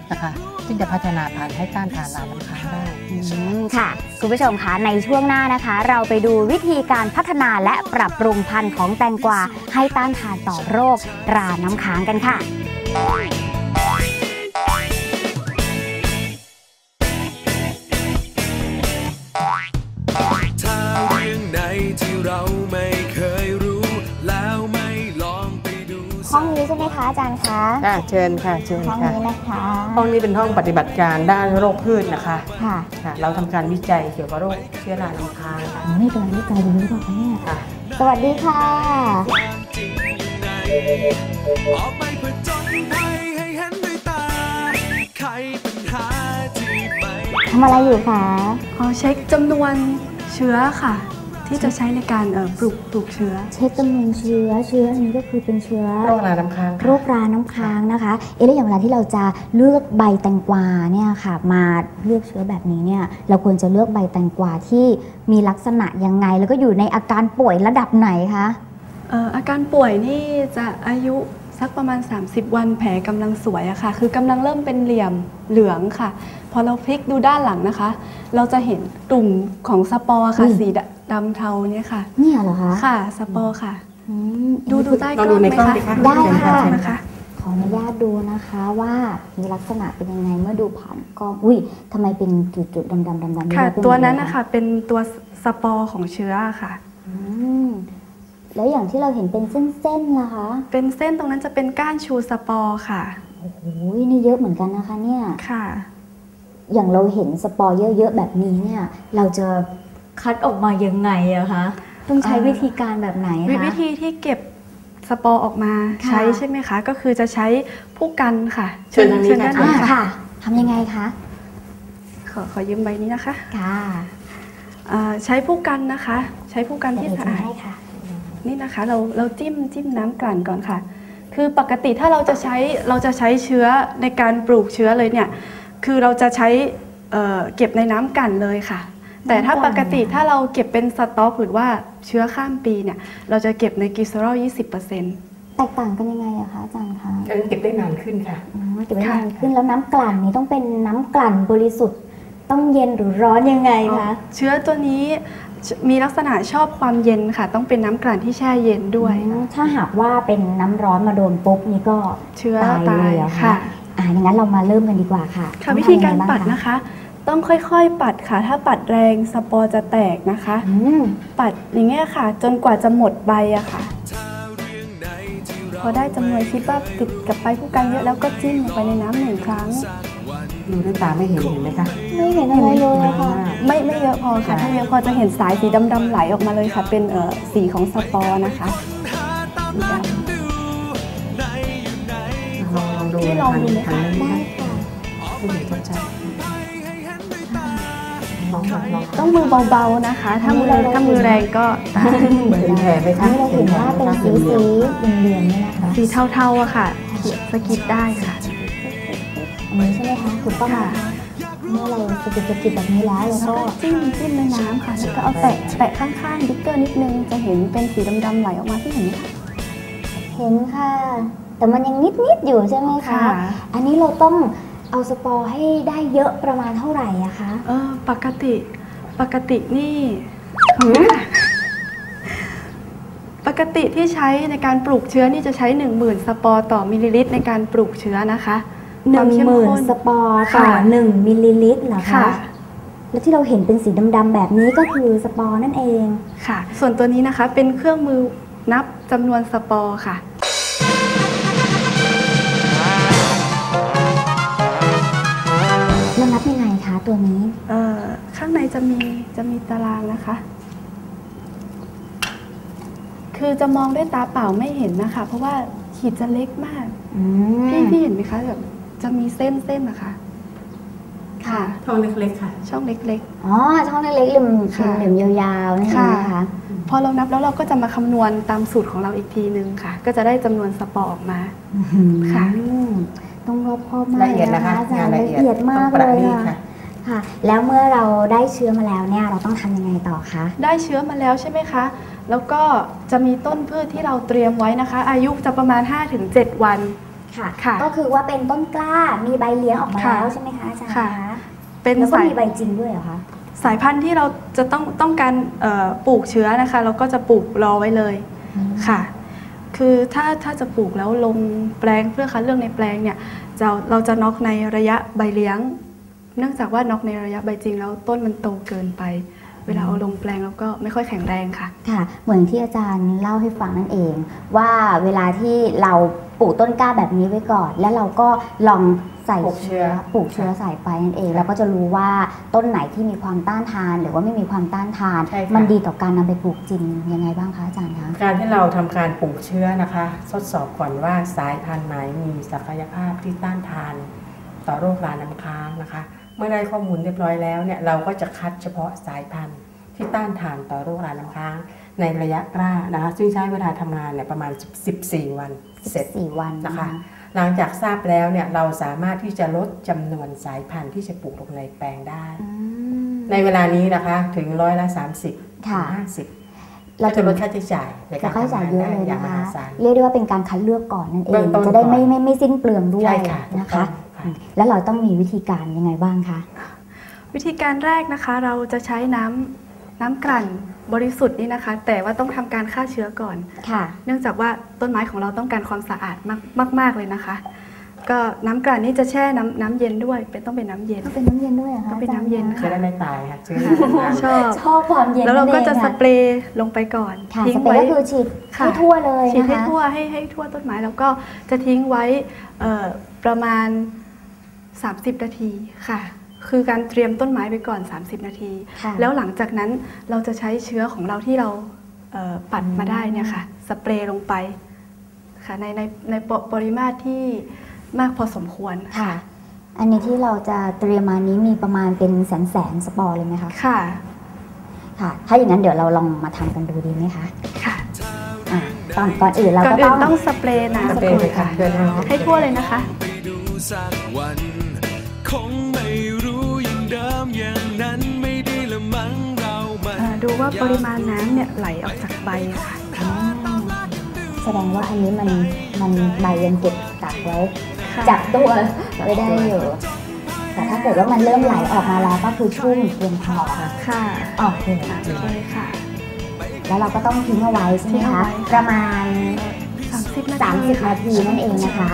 S6: นะคะซึ่งจะพัฒนาพันธุ์ให้ต้านทานราน้ำค้างได้
S3: อืมค่ะคุณผู้ชมคะในช่วงหน้านะคะ เราไปดูวิธีการพัฒนาและปรับปรุงพันธุ์ของแตงกวาให้ต้านทานต่อโรคราน้ำค้างกันค่ะ
S2: ถ้าเรื่องไหนที่เราไม่เคยรู้แล้วไม่ลองไปดู
S3: ห้องนี้ใช่ไหมคะอาจารย์คะ
S6: ค่ะเชิญค่ะเชิญ
S3: ห้อง
S6: ค่ะ
S3: นี้นะคะ
S6: ห้องนี้เป็นห้องปฏิบัติการด้านโรคพืชนะคะ
S3: ค่ะ
S6: ค่ะเราทำการวิจัยเกี่ยวกับโรคเชื้อราน้ำค้างค่ะ
S3: นี่กำลังวิจัยอยู่หรือเปล่าคะเนี่ย
S6: ค่ะ
S3: สวัสดีค่ะ
S2: จริงอยู่ไหนออกไปเพื่อจนภัยให้เห็นด้วยตาไขปัญหาที่ไม่
S3: ทำอะไรอยู่คะ
S7: อ๋อเช็คจำนวนเชื้อค่ะ ที่จะใช้ในการเอ่อปลูกปลูกเชื้อ
S3: เช็คจำนวนเชื้อเชื้ออันนี้ก็คือเป็นเชื้อ
S6: โรคราน้ำค้าง
S3: โรคราน้ำค้างนะคะ เอ๊ะแล้วอย่างเวลาที่เราจะเลือกใบแตงกวาเนี่ยค่ะ มาเลือกเชื้อแบบนี้เนี่ยเราควรจะเลือกใบแตงกวาที่มีลักษณะยังไง แล้วก็อยู่ในอาการป่วยระดับไหนคะ
S7: เอ่ออาการป่วยนี่จะอายุสักประมาณ สามสิบ วันแผลกำลังสวยอะค่ะ คือกำลังเริ่มเป็นเหลี่ยมเหลืองค่ะ พอเราพลิกดูด้านหลังนะคะ เราจะเห็นตุ่มของสปอร์ค่ะ
S3: อุ้ย
S7: สีดำเทาเนี่ยค่ะ
S3: เนี่ยเหรอคะ
S7: ค่ะสปอร์ค่ะ
S3: อืม
S7: ดูดูใต้ก
S6: เรา
S7: ล้
S6: ดู
S7: อง
S6: ใน
S7: ไหม
S6: กล้อง
S7: คะ
S6: สิคะ
S3: ได้ค่ะ
S6: เชิญ
S7: นะคะ
S3: ขออนุญาตดูนะคะว่ามีลักษณะเป็นยังไงเมื่อดูผ่านกล้องอุ้ยทำไมเป็นจุดๆดำๆดำๆ
S7: ค่ะ
S3: เป็
S7: ตัว
S3: ยังไง
S7: นั้นนะคะเป็นตัวสปอร์ของเชื้อค่ะ
S3: อืมแล้วอย่างที่เราเห็นเป็นเส้นๆล่ะคะ
S7: เป็นเส้นตรงนั้นจะเป็นก้านชูสปอร์ค่ะ
S3: โอ้โหนี่เยอะเหมือนกันนะคะเนี่ย
S7: ค่ะ
S3: อย่างเราเห็นสปอร์เยอะๆแบบนี้เนี่ยเราจะคัดออกมายังไงอะคะต้องใช้
S7: เอ่อ
S3: วิธีการแบบไหน
S7: วิ
S3: คะ
S7: วิธีที่เก็บสปอร์ออกมา
S3: ค่ะ
S7: ใช้ใช่ไหมคะ ก็คือจะใช้ผู้กันค่ะ
S6: เชิญทางนี้
S7: ด้าน
S6: ค่ะ
S7: นี้
S3: อ่า
S7: ค่ะ
S3: ค่ะทำยังไงคะ
S7: ขอขอยืมใบนี้นะคะ
S3: ค่ะ
S7: เอ่อใช้ผู้กันนะคะ ใช้ผู้กันที่
S3: เดี๋ยว
S7: สะ
S3: จะ
S7: อาด
S3: ให้ค่ะ
S7: นี่นะคะเราเราจิ้มจิ้มน้ำกลั่นก่อนค่ะ คือปกติถ้าเราจะใช้เราจะใช้เชื้อในการปลูกเชื้อเลยเนี่ยคือเราจะใช้เอ่อเก็บในน้ำกลั่นเลยค่ะ แต่ถ้าปกติถ้าเราเก็บเป็นสต็อกหรือว่าเชื้อข้ามปีเนี่ยเราจะเก็บในกิโซรอล ยี่สิบเปอร์เซ็นต์
S3: แตกต่างกันยังไงอะคะอาจารย์คะ
S6: อันนี้เก็บได้นานขึ้นค่ะ
S3: อ๋อเก็บไว้นานขึ้นแล้วน้ำกลั่นนี้ต้องเป็นน้ำกลั่นบริสุทธิ์ ต้องเย็นหรือร้อนยังไงคะ
S7: เชื้อตัวนี้มีลักษณะชอบความเย็นค่ะ ต้องเป็นน้ำกลั่นที่แช่เย็นด้วย
S3: อืมถ้าหากว่าเป็นน้ำร้อนมาโดนปุ๊บนี่ก็
S7: เชื้อ
S3: ตายเลยเหรอ
S7: ตาย
S3: คะ
S7: ค่ะ
S3: อ่าอย่างนั้นเรามาเริ่มกันดีกว่าค่ะ
S7: ค่ะ
S3: ต้อง
S7: วิธี
S3: ทำยัง
S7: การ
S3: ไงบ้ง
S7: ปัดนะคะ ต้องค่อยๆ ปัดค่ะ ถ้าปัดแรงสปอร์จะแตกนะคะ
S3: อืม
S7: ปัดอย่างเงี้ยค่ะ จนกว่าจะหมดใบอะค่ะ พอได้จำนวนคิดว่าติดกับใบผู้กันเยอะแล้วก็จิ้มลงไปในน้ำหนึ่งครั้ง
S6: ดูด้วยตาไม่เห็นเห็นไหมคะ
S3: ไม่เห็นอะไรเลยอะค่ะ
S7: ไม่ไม่เยอะพอค่ะ ถ้าเยอะพอจะเห็นสายสีดำๆไหลออกมาเลยค่ะ เป็นเอ่อสีของสปอร์นะคะสีดำ
S6: ลองลองดู
S7: พี่ลองดูไหมคะ
S6: หัน
S3: ได้
S6: ได้
S3: ค่ะ
S6: ดูเห็นชัดๆลองลองลอง
S7: ต้องมือเบาๆนะคะ ถ้ามือถ้ามือแรงก็
S6: เหมือนแผลไหมคะ
S3: นี่เราเห็นว่าเป็นสีสีเหลืองๆนี่นะคะ
S7: สีเทาๆอะค่ะสกิดได้ค่ะ
S3: อันนี้ใช่ไหมคะถูกต้องไหม
S7: ค่ะ
S3: คะเมื่อเราสกิดสกิดแบบนี้แล้วเรา
S7: แล้ว
S3: ก็
S7: ก็จิ้มจิ้มในน้ำค่ะ แล้วก็เอาแตะแตะข้างๆดิกเกอร์นิดนึง จะเห็นเป็นสีดำๆไหลออกมาที่เห็นไหมคะ
S3: เห็นค่ะ แต่มันยังนิดๆอยู่ใช่ไหมคะ
S7: ค่ะ
S3: อันนี้เราต้องเอาสปอร์ให้ได้เยอะประมาณเท่าไหร่อะคะ
S7: เออปกติปกตินี่ปกติที่ใช้ในการปลูกเชื้อนี่จะใช้ หนึ่งหมื่น สปอร์ต่อมิลลิลิตรในการปลูกเชื้อนะคะ
S3: หนึ่งหมื่น
S7: ความเข้มข้น
S3: สปอร์ต่อ
S7: ค่ะ
S3: หนึ่งมิลลิลิตรเหรอ
S7: ค่ะ
S3: คะ แล้วที่เราเห็นเป็นสีดำๆแบบนี้ก็คือสปอร์นั่นเอง
S7: ค่ะ ส่วนตัวนี้นะคะเป็นเครื่องมือนับจำนวนสปอร์ค่ะ
S3: เรานับยังไงคะตัวนี้
S7: เอ่อข้างในจะมีจะมีตารางนะคะ คือจะมองด้วยตาเปล่าไม่เห็นนะคะ เพราะว่าขีดจะเล็กมาก
S3: อืม
S7: พี่พี่เห็นไหมคะแบบจะมีเส้นเส้นนะคะ ค่ะ
S6: ท้องเล็กๆค่ะ
S7: ช่องเล็ก
S3: อ๋อ ช่องเล็กๆเหลี่ยม
S7: ค่ะ
S3: เหลี่ยมยาวๆนี่
S7: ค่ะ
S3: นะคะ
S7: ๆ พอเรานับแล้วเราก็จะมาคำนวณตามสูตรของเราอีกทีนึงค่ะ ก็จะได้จำนวนสปอร์ออกมา ค่ะ
S3: อืมต้องรอบคอบมาก
S6: ละเอียดนะคะ
S3: อาจาร
S6: งาน
S3: ย์
S6: ละ
S3: ละ
S6: เอียด
S3: เอียดมาก
S6: ต้องประ
S3: เลย
S6: ณีต
S3: ค่ะ
S6: ค่ะ
S3: ค่ะ แล้วเมื่อเราได้เชื้อมาแล้วเนี่ยเราต้องทำยังไงต่อคะ
S7: ได้เชื้อมาแล้วใช่ไหมคะ แล้วก็จะมีต้นพืชที่เราเตรียมไว้นะคะ อายุจะประมาณ ห้าถึงเจ็ด วัน
S3: ค่ะก็คือว่าเป็นต้นกล้ามีใบเลี้ยงออกมาแล้วใช่ไหมคะอาจารย์คะ
S7: เป็น
S3: แล้วก็มีใบจริงด้วยเหรอคะ
S7: สายพันธุ์ที่เราจะต้องต้องการปลูกเชื้อนะคะเราก็จะปลูกรอไว้เลยค่ะคือถ้าถ้าจะปลูกแล้วลงแปลงเพื่อคัดเลือกในแปลงเนี่ยจะเราจะน็อกในระยะใบเลี้ยงเนื่องจากว่าน็อกในระยะใบจริงแล้วต้นมันโตเกินไปเวลาเอาลงแปลงแล้วก็ไม่ค่อยแข็งแรงค่ะ
S3: ค่ะเหมือนที่อาจารย์เล่าให้ฟังนั่นเองว่าเวลาที่เราปลูกต้นกล้าแบบนี้ไว้ก่อนแล้วเราก็ลองใส่เชื้อปลูกเชื้อใส่ไปนั่นเองแล้วก็จะรู้ว่าต้นไหนที่มีความต้านทานหรือว่าไม่มีความต้านทานมันดีต่อการนำไปปลูกจริงยังไงบ้างคะอาจารย์คะ
S6: การที่เราทำการปลูกเชื้อนะคะทดสอบก่อนว่าสายพันธุ์ไหนมีศักยภาพที่ต้านทานต่อโรคราน้ำค้างนะคะเมื่อได้ข้อมูลเรียบร้อยแล้วเนี่ยเราก็จะคัดเฉพาะสายพันธุ์ที่ต้านทานต่อโรคราน้ำค้างในระยะกล้านะคะซึ่งใช้เวลาทำงานเนี่ยประมาณสิบสี่วันเสร็จ
S3: สี่วัน
S6: นะคะหลังจากทราบแล้วเนี่ยเราสามารถที่จะลดจำนวนสายพันธุ์ที่จะปลูกลงในแปลงได้ในเวลานี้นะคะถึงร้อยละสามสิบถึงห้าสิบเราจะลดค่าใช้จ่ายในการทำงานได้อย่างมหาศาล
S3: เรียกได้ว่าเป็นการคัดเลือกก่อนนั่นเองจะได้ไม่ไม่ไม่สิ้นเปลืองด้วยนะคะแล้วเราต้องมีวิธีการยังไงบ้างคะ
S7: วิธีการแรกนะคะเราจะใช้น้ำน้ำกลั่นบริสุทธิ์นี่นะคะแต่ว่าต้องทำการฆ่าเชื้อก่อน
S3: ค่ะ
S7: เนื่องจากว่าต้นไม้ของเราต้องการความสะอาดมากมากๆเลยนะคะก็น้ำกลั่นนี่จะแช่น้ำน้ำเย็นด้วยเป็นต้องเป็นน้ำเย็น
S3: ต้องเป็นน้ำเย็นด้วยเหรอคะ
S7: ต้องเป็นน้ำเย็นค่ะ
S6: จะได้ไม่ตายค่ะ
S3: ชอบชอบความเย็น
S7: แล้วเราก็จะสเปรย์ลงไปก่อน
S3: ทิ้งไว้ก็คือฉีดให้ทั่วเลย
S7: ฉีดให้ทั่วให้ให้ทั่วต้นไม้แล้วก็จะทิ้งไว้ประมาณสามสิบนาทีค่ะคือการเตรียมต้นไม้ไปก่อนสามสิบนาทีแล้วหลังจากนั้นเราจะใช้เชื้อของเราที่เราปัดมาได้เนี่ยค่ะสเปรย์ลงไปค่ะในในในปริมาตรที่มากพอสมควร
S3: ค่ะอันนี้ที่เราจะเตรียมมานี้มีประมาณเป็นแสนแสนสปอร์เลยไหมคะ
S7: ค่ะ
S3: ค่ะถ้าอย่างนั้นเดี๋ยวเราลองมาทำกันดูดีไหมคะ
S7: ค่ะ
S3: ตอนก่อนอื่นเราก็
S7: ต้องต้องสเปรย์น้ำสเปรย์ค่ะให้ทั่วเลยนะคะ
S2: คงไม่รู้อย่างเดิมอย่างนั้นไม่ดีละมั้งเรา
S7: ดูว่าปริมาณน้ำเนี่ยไหลออกจากใบค่ะ
S3: แสดงว่าอันนี้มันมันใบยังเก็บกักไว้จับตัวไว้ได้อยู่แต่ถ้าเกิดว่ามันเริ่มไหลออกมาแล้วก็คือชุ่มเพียงพอ
S7: ค่ะ
S3: โอเค
S7: ค่ะ
S3: แล้วเราก็ต้องทิ้งเอาไว้ใช่ไหมคะประมาณสามสิบนาทีนั่นเองนะคะ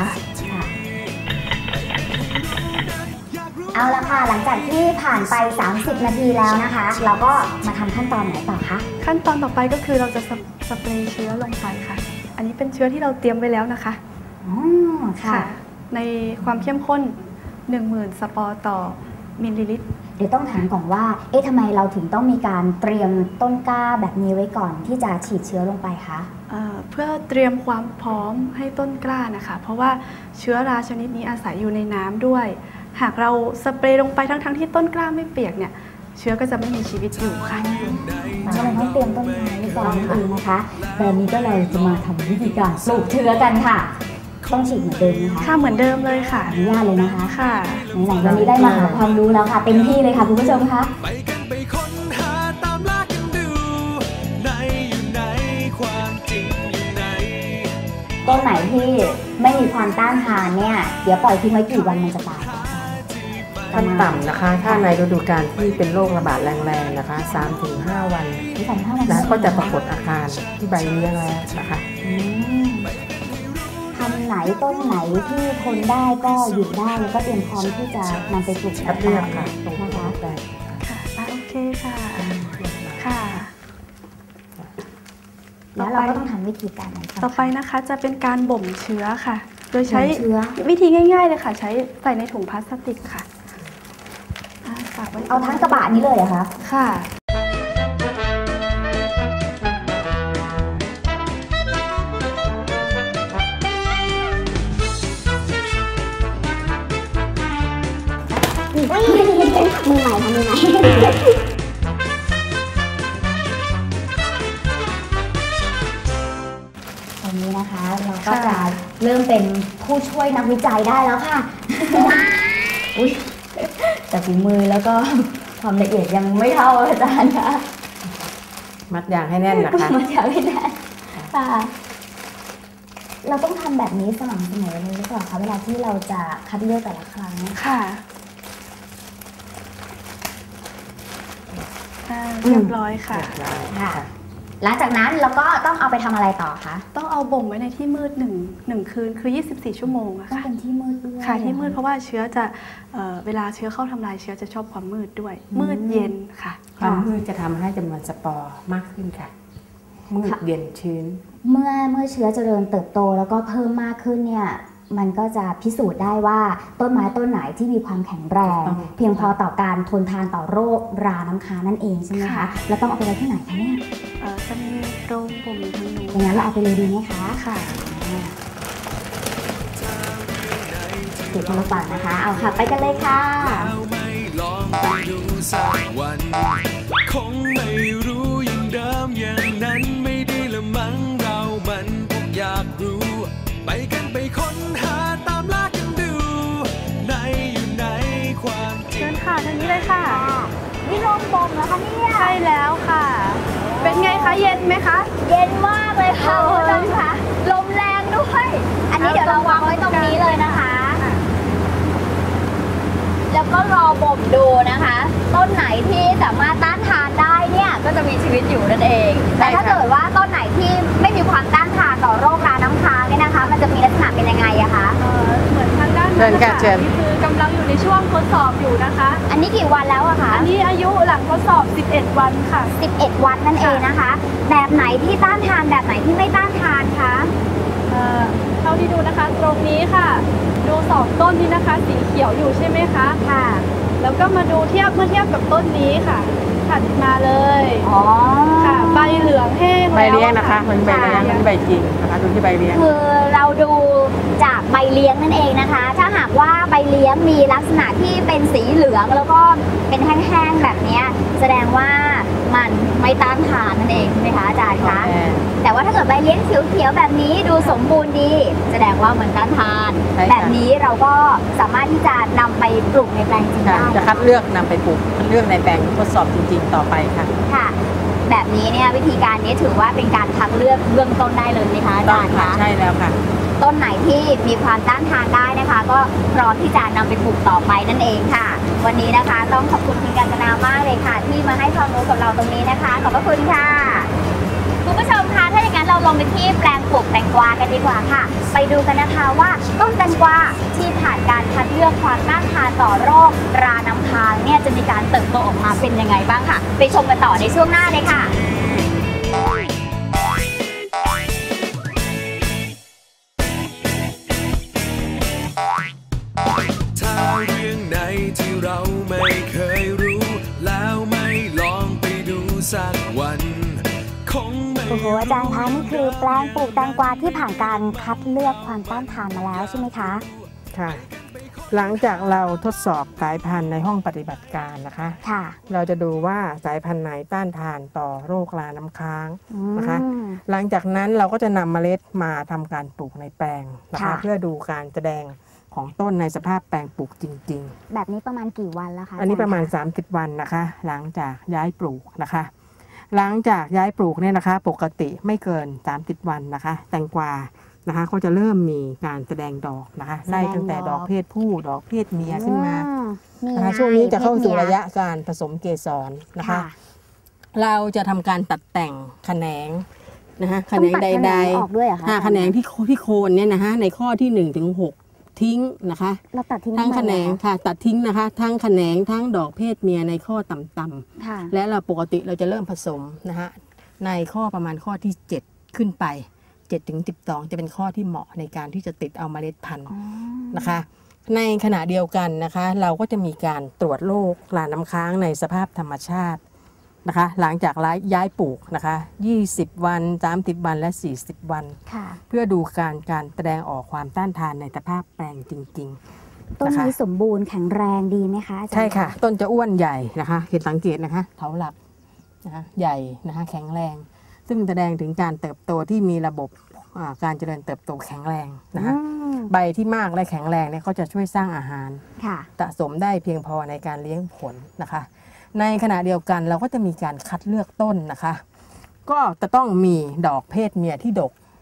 S3: เอาละค่ะหลังจากที่ผ่านไปสามสิบนาทีแล้วนะคะเราก็มาทำขั้นตอนไหนต่อคะ
S7: ขั้นตอนต่อไปก็คือเราจะสเปรย์เชื้อลงไปค่ะอันนี้เป็นเชื้อที่เราเตรียมไว้แล้วนะคะ
S3: อ๋อค่ะ
S7: ในความเข้มข้น หนึ่งหมื่น สปอร์ต่อมิลลิลิตร
S3: เดี๋ยวต้องถามก่อนว่าเอ๊ะทำไมเราถึงต้องมีการเตรียมต้นกล้าแบบนี้ไว้ก่อนที่จะฉีดเชื้อลงไปคะ
S7: เพื่อเตรียมความพร้อมให้ต้นกล้านะคะเพราะว่าเชื้อราชนิดนี้อาศัยอยู่ในน้ำด้วยหากเราสเปรย์ลงไปทั้งๆที่ต้นกล้าไม่เปียกเนี่ยเชื้อก็จะไม่มีชีวิตอยู่ค่ะ
S3: เราต้องเตรียมต้นไม้ก่อนนั่นเองนะคะแบบนี้ก็เลยจะมาทำวิธีการปลูกเชื้อกันค่ะต้องฉีดเหมือนเดิมนะคะ
S7: ค่ะเหมือนเดิมเลยค่ะ
S3: อนุญาตเลยนะคะ
S7: ค่ะ
S3: ไหนๆวันนี้ได้มาหาความรู้แล้วค่ะเต็มที่เลยค่ะคุณผู้ชมคะ
S2: ไปกันไปค้นหาตามล่ากันดูไหนอยู่ไหนความจริงอยู่ไหน
S3: ต้นไหนที่ไม่มีความต้านทานเนี่ยเดี๋ยวปล่อยทิ้งไว้กี่วันมันจะตาย
S6: ขั้นต่ำนะคะถ้าในฤดูกาลที่เป็นโรคระบาดแรงๆนะคะ สามถึงห้า วันแล้วก็จะปรากฏอาการที่ใบเลี้ยงแล้วนะคะ
S3: ทำไหนต้นไหนที่ทนได้ก็หยุดได้แล้วก็เตรียมพร้อมที่จะนำไปปลูก
S6: คัดเลือกค่ะตรง
S3: นะคะ
S7: ค่ะโอเคค่ะค่ะ
S3: แล้วเราก็ต้องทำวิธีการไหน
S7: ต่อไปนะคะจะเป็นการบ่มเชื้อค่ะโดยใช้วิธีง่ายๆเลยค่ะใช้ใส่ในถุงพลาสติกค่ะ
S3: เอาทั้งกระบะนี้เลยเหรอคะ
S7: ค่ะ
S3: มือใหม่ค่ะมือใหม่ตอนนี้นะคะเราก็จะเริ่มเป็นผู้ช่วยนักวิจัยได้แล้วค่ะอุ้ยแต่ฝีมือแล้วก็ความละเอียดยังไม่เท่าอาจารย์ค่ะ
S6: มัดยางให้แน่นนะคะ
S3: มัดยางให้แน่นค่ะเราต้องทำแบบนี้สม่ำเสมอเลยหรือเปล่าคะเวลาที่เราจะคัดเลือกแต่ละครั้ง
S7: ค่ะเรียบร้อยค่ะ
S3: ค่ะหลังจากนั้นเราก็ต้องเอาไปทำอะไรต่อคะ
S7: ต้องเอาบ่มไว้ในที่มืดหนึ่งหนึ่งคืนคือยี่สิบสี่ชั่วโมงอะค่ะ
S3: ต้องเป็นที่มืดด้วย
S7: ค่ะที่มืดเพราะว่าเชื้อจะเเวลาเชื้อเข้าทำลายเชื้อจะชอบความมืดด้วยมืดเย็นค่ะ
S6: ความมืดจะทำให้จำนวนสปอร์มากขึ้นค่ะมืดเย็นชื้น
S3: เมื่อเมื่อเชื้อเจริญเติบโตแล้วก็เพิ่มมากขึ้นเนี่ยมันก็จะพิสูจน์ได้ว่าต้นไม้ต้นไหนที่มีความแข็งแรงเพียงพอต่อการทนทานต่อโรคราน้ำค้างนั่นเองใช่ไหมคะแล้วต้องเอาไปไว้ที่ไหนคะเนี่ย
S7: จะมีโรงบ่มทางนู้น
S3: อย่างนั้นเราเอาไปเลยดีไหมคะ
S7: ค่ะ
S3: เก็บมาฝากนะคะเอาค่ะไปกันเลยค่ะ
S2: ลองไปดูสักวันคงไม่รู้ยังเดิมอย่างนั้นไม่ดีละมั้งเรามันคงอยากรู้ไปกันไปค้นหาตามล่ากันดูในอยู่ในความ
S7: เชิญค่ะทางนี้เลยค่ะ
S3: นี่โรงบ่มแล้วคะเนี่ย
S7: ใช่แล้วค่ะเป็นไงคะเย็นไหมคะ
S3: เย็นมากเลยค่ะคุณผู้ชมคะลมแรงด้วยอันนี้เดี๋ยวเราวางไว้ตรงนี้เลยนะคะแล้วก็รอบ่มดูนะคะต้นไหนที่สามารถต้านทานได้เนี่ยก็จะมีชีวิตอยู่นั่นเองแต่ถ้าเกิดว่าต้นไหนที่ไม่มีความต้านทานต่อโรคราน้ำค้างเนี่ยนะคะมันจะมีลักษณะเป็นยังไงอะคะ
S7: เหมือนทางด้านนั้นค่ะนี่คือกำลังอยู่ในช่วงทดสอบอยู่นะคะ
S3: อันนี้กี่วันแล้วอะคะ
S7: อันนี้อายุหลังทดสอบสิบเอ็ดวันค่ะ
S3: สิบเอ็ดวันนั่นเองนะคะแบบไหนที่ต้านทานแบบไหนที่ไม่ต้านทานคะ
S7: เท่าที่ดูนะคะตรงนี้ค่ะดูสองต้นนี้นะคะสีเขียวอยู่ใช่ไหมคะ
S3: ค่ะ
S7: แล้วก็มาดูเทียบเมื่อเทียบกับต้นนี้ค่ะถัดมาเลย
S3: อ๋อ
S7: ค่ะใบเหลืองแห้ง
S6: ใบเลี้ยงนะคะมันใบเลี้ยงมันใบจริงนะคะดูที่ใบเลี้ยง
S3: คือเราดูจากใบเลี้ยงนั่นเองนะคะถ้าหากว่าใบเลี้ยงมีลักษณะที่เป็นสีเหลืองแล้วก็เป็นแห้งๆแบบนี้แสดงว่ามันไม่ต้านทานนั่นเองใช่ไหมคะอาจารย์คะแต่ว่าถ้าเกิดใบเลี้ยงเขียวๆแบบนี้ดูสมบูรณ์ดีแสดงว่ามันต้านทานแบบนี้เราก็สามารถที่จะนำไปปลูกในแปลงจริงได้
S6: จะคัดเลือกนำไปปลูกเลือกในแปลงทดสอบจริงๆต่อไปค่ะ
S3: ค่ะแบบนี้เนี่ยวิธีการนี้ถือว่าเป็นการคัดเลือกเบื้องต้นได้เลยไหมคะอาจารย์คะ
S6: ใช่แล้วค่ะ
S3: ต้นไหนที่มีความต้านทานได้นะคะก็พร้อมที่จะนำไปปลูกต่อไปนั่นเองค่ะวันนี้นะคะต้องขอบคุณคุณกาญจนามากเลยค่ะที่มาให้ความรู้กับเราตรงนี้นะคะขอบพระคุณค่ะคุณผู้ชมคะถ้าอย่างนั้นเราลงไปที่แปลงปลูกแตงกวากันดีกว่าค่ะไปดูกันนะคะว่าต้นแตงกวาที่ผ่านการคัดเลือกความต้านทานต่อโรคราน้ำค้างเนี่ยจะมีการเติบโตออกมาเป็นยังไงบ้างค่ะไปชมกันต่อในช่วงหน้าเลยค่ะ
S2: ถ้าเรื่องไหนที่เราไม่เคยรู้แล้วไม่ลองไปดูสักวัน
S3: โอ้โหอาจารย์คะนี่คือแปลงปลูกแตงกวาที่ผ่านการคัดเลือกความต้านทานมาแล้วใช่ไหมคะ
S6: ค่ะหลังจากเราทดสอบสายพันธุ์ในห้องปฏิบัติการนะคะ
S3: ค่ะ
S6: เราจะดูว่าสายพันธุ์ไหนต้านทานต่อโรคราน้ำค้างนะคะหลังจากนั้นเราก็จะนำเมล็ดมาทำการปลูกในแปลงนะคะเพื่อดูการแสดงของต้นในสภาพแปลงปลูกจริงๆ
S3: แบบนี้ประมาณกี่วันแล้วคะ
S6: อันนี้ประมาณสามสิบวันนะคะหลังจากย้ายปลูกนะคะหลังจากย้ายปลูกเนี่ยนะคะปกติไม่เกินสามสิบวันนะคะแตงกวานะคะเขาจะเริ่มมีการแสดงดอกนะคะไล่ตั้งแต่ดอกเพศผู้ดอกเพศเมียขึ้นมานะคะช่วงนี้จะเข้าสู่ระยะการผสมเกสรนะคะเราจะทำการตัดแต่งแขนงนะคะแขนงใดๆแขนงที่ที่โคนเนี่ยนะคะในข้อที่หนึ่งถึงหกทิ้งนะคะทั้งแขนงค่ะตัดทิ้งนะคะทั้งแขนงทั้งดอกเพศเมียในข้อต่ำๆและเราปกติเราจะเริ่มผสมนะคะในข้อประมาณข้อที่เจ็ดขึ้นไปเจ็ดถึงสิบสองจะเป็นข้อที่เหมาะในการที่จะติดเอาเมล็ดพันธุ์นะคะในขณะเดียวกันนะคะเราก็จะมีการตรวจโรคราน้ำค้างในสภาพธรรมชาตินะคะหลังจากย้ายปลูกนะคะยี่สิบวันสามสิบวันและสี่สิบวันเพื่อดูการการแสดงออกความต้านทานในสภาพแปลงจริงๆ
S3: ต้นนี้สมบูรณ์แข็งแรงดีไหมคะ
S6: ใช่ค่ะต้นจะอ้วนใหญ่นะคะเห็นสังเกตนะคะเถาหลักนะคะใหญ่นะคะแข็งแรงซึ่งแสดงถึงการเติบโตที่มีระบบการเจริญเติบโตแข็งแรงนะคะใบที่มากและแข็งแรงเนี่ยเขาจะช่วยสร้างอาหารสะสมได้เพียงพอในการเลี้ยงผลนะคะในขณะเดียวกันเราก็จะมีการคัดเลือกต้นนะคะก็จะต้องมีดอกเพศเมียที่ดก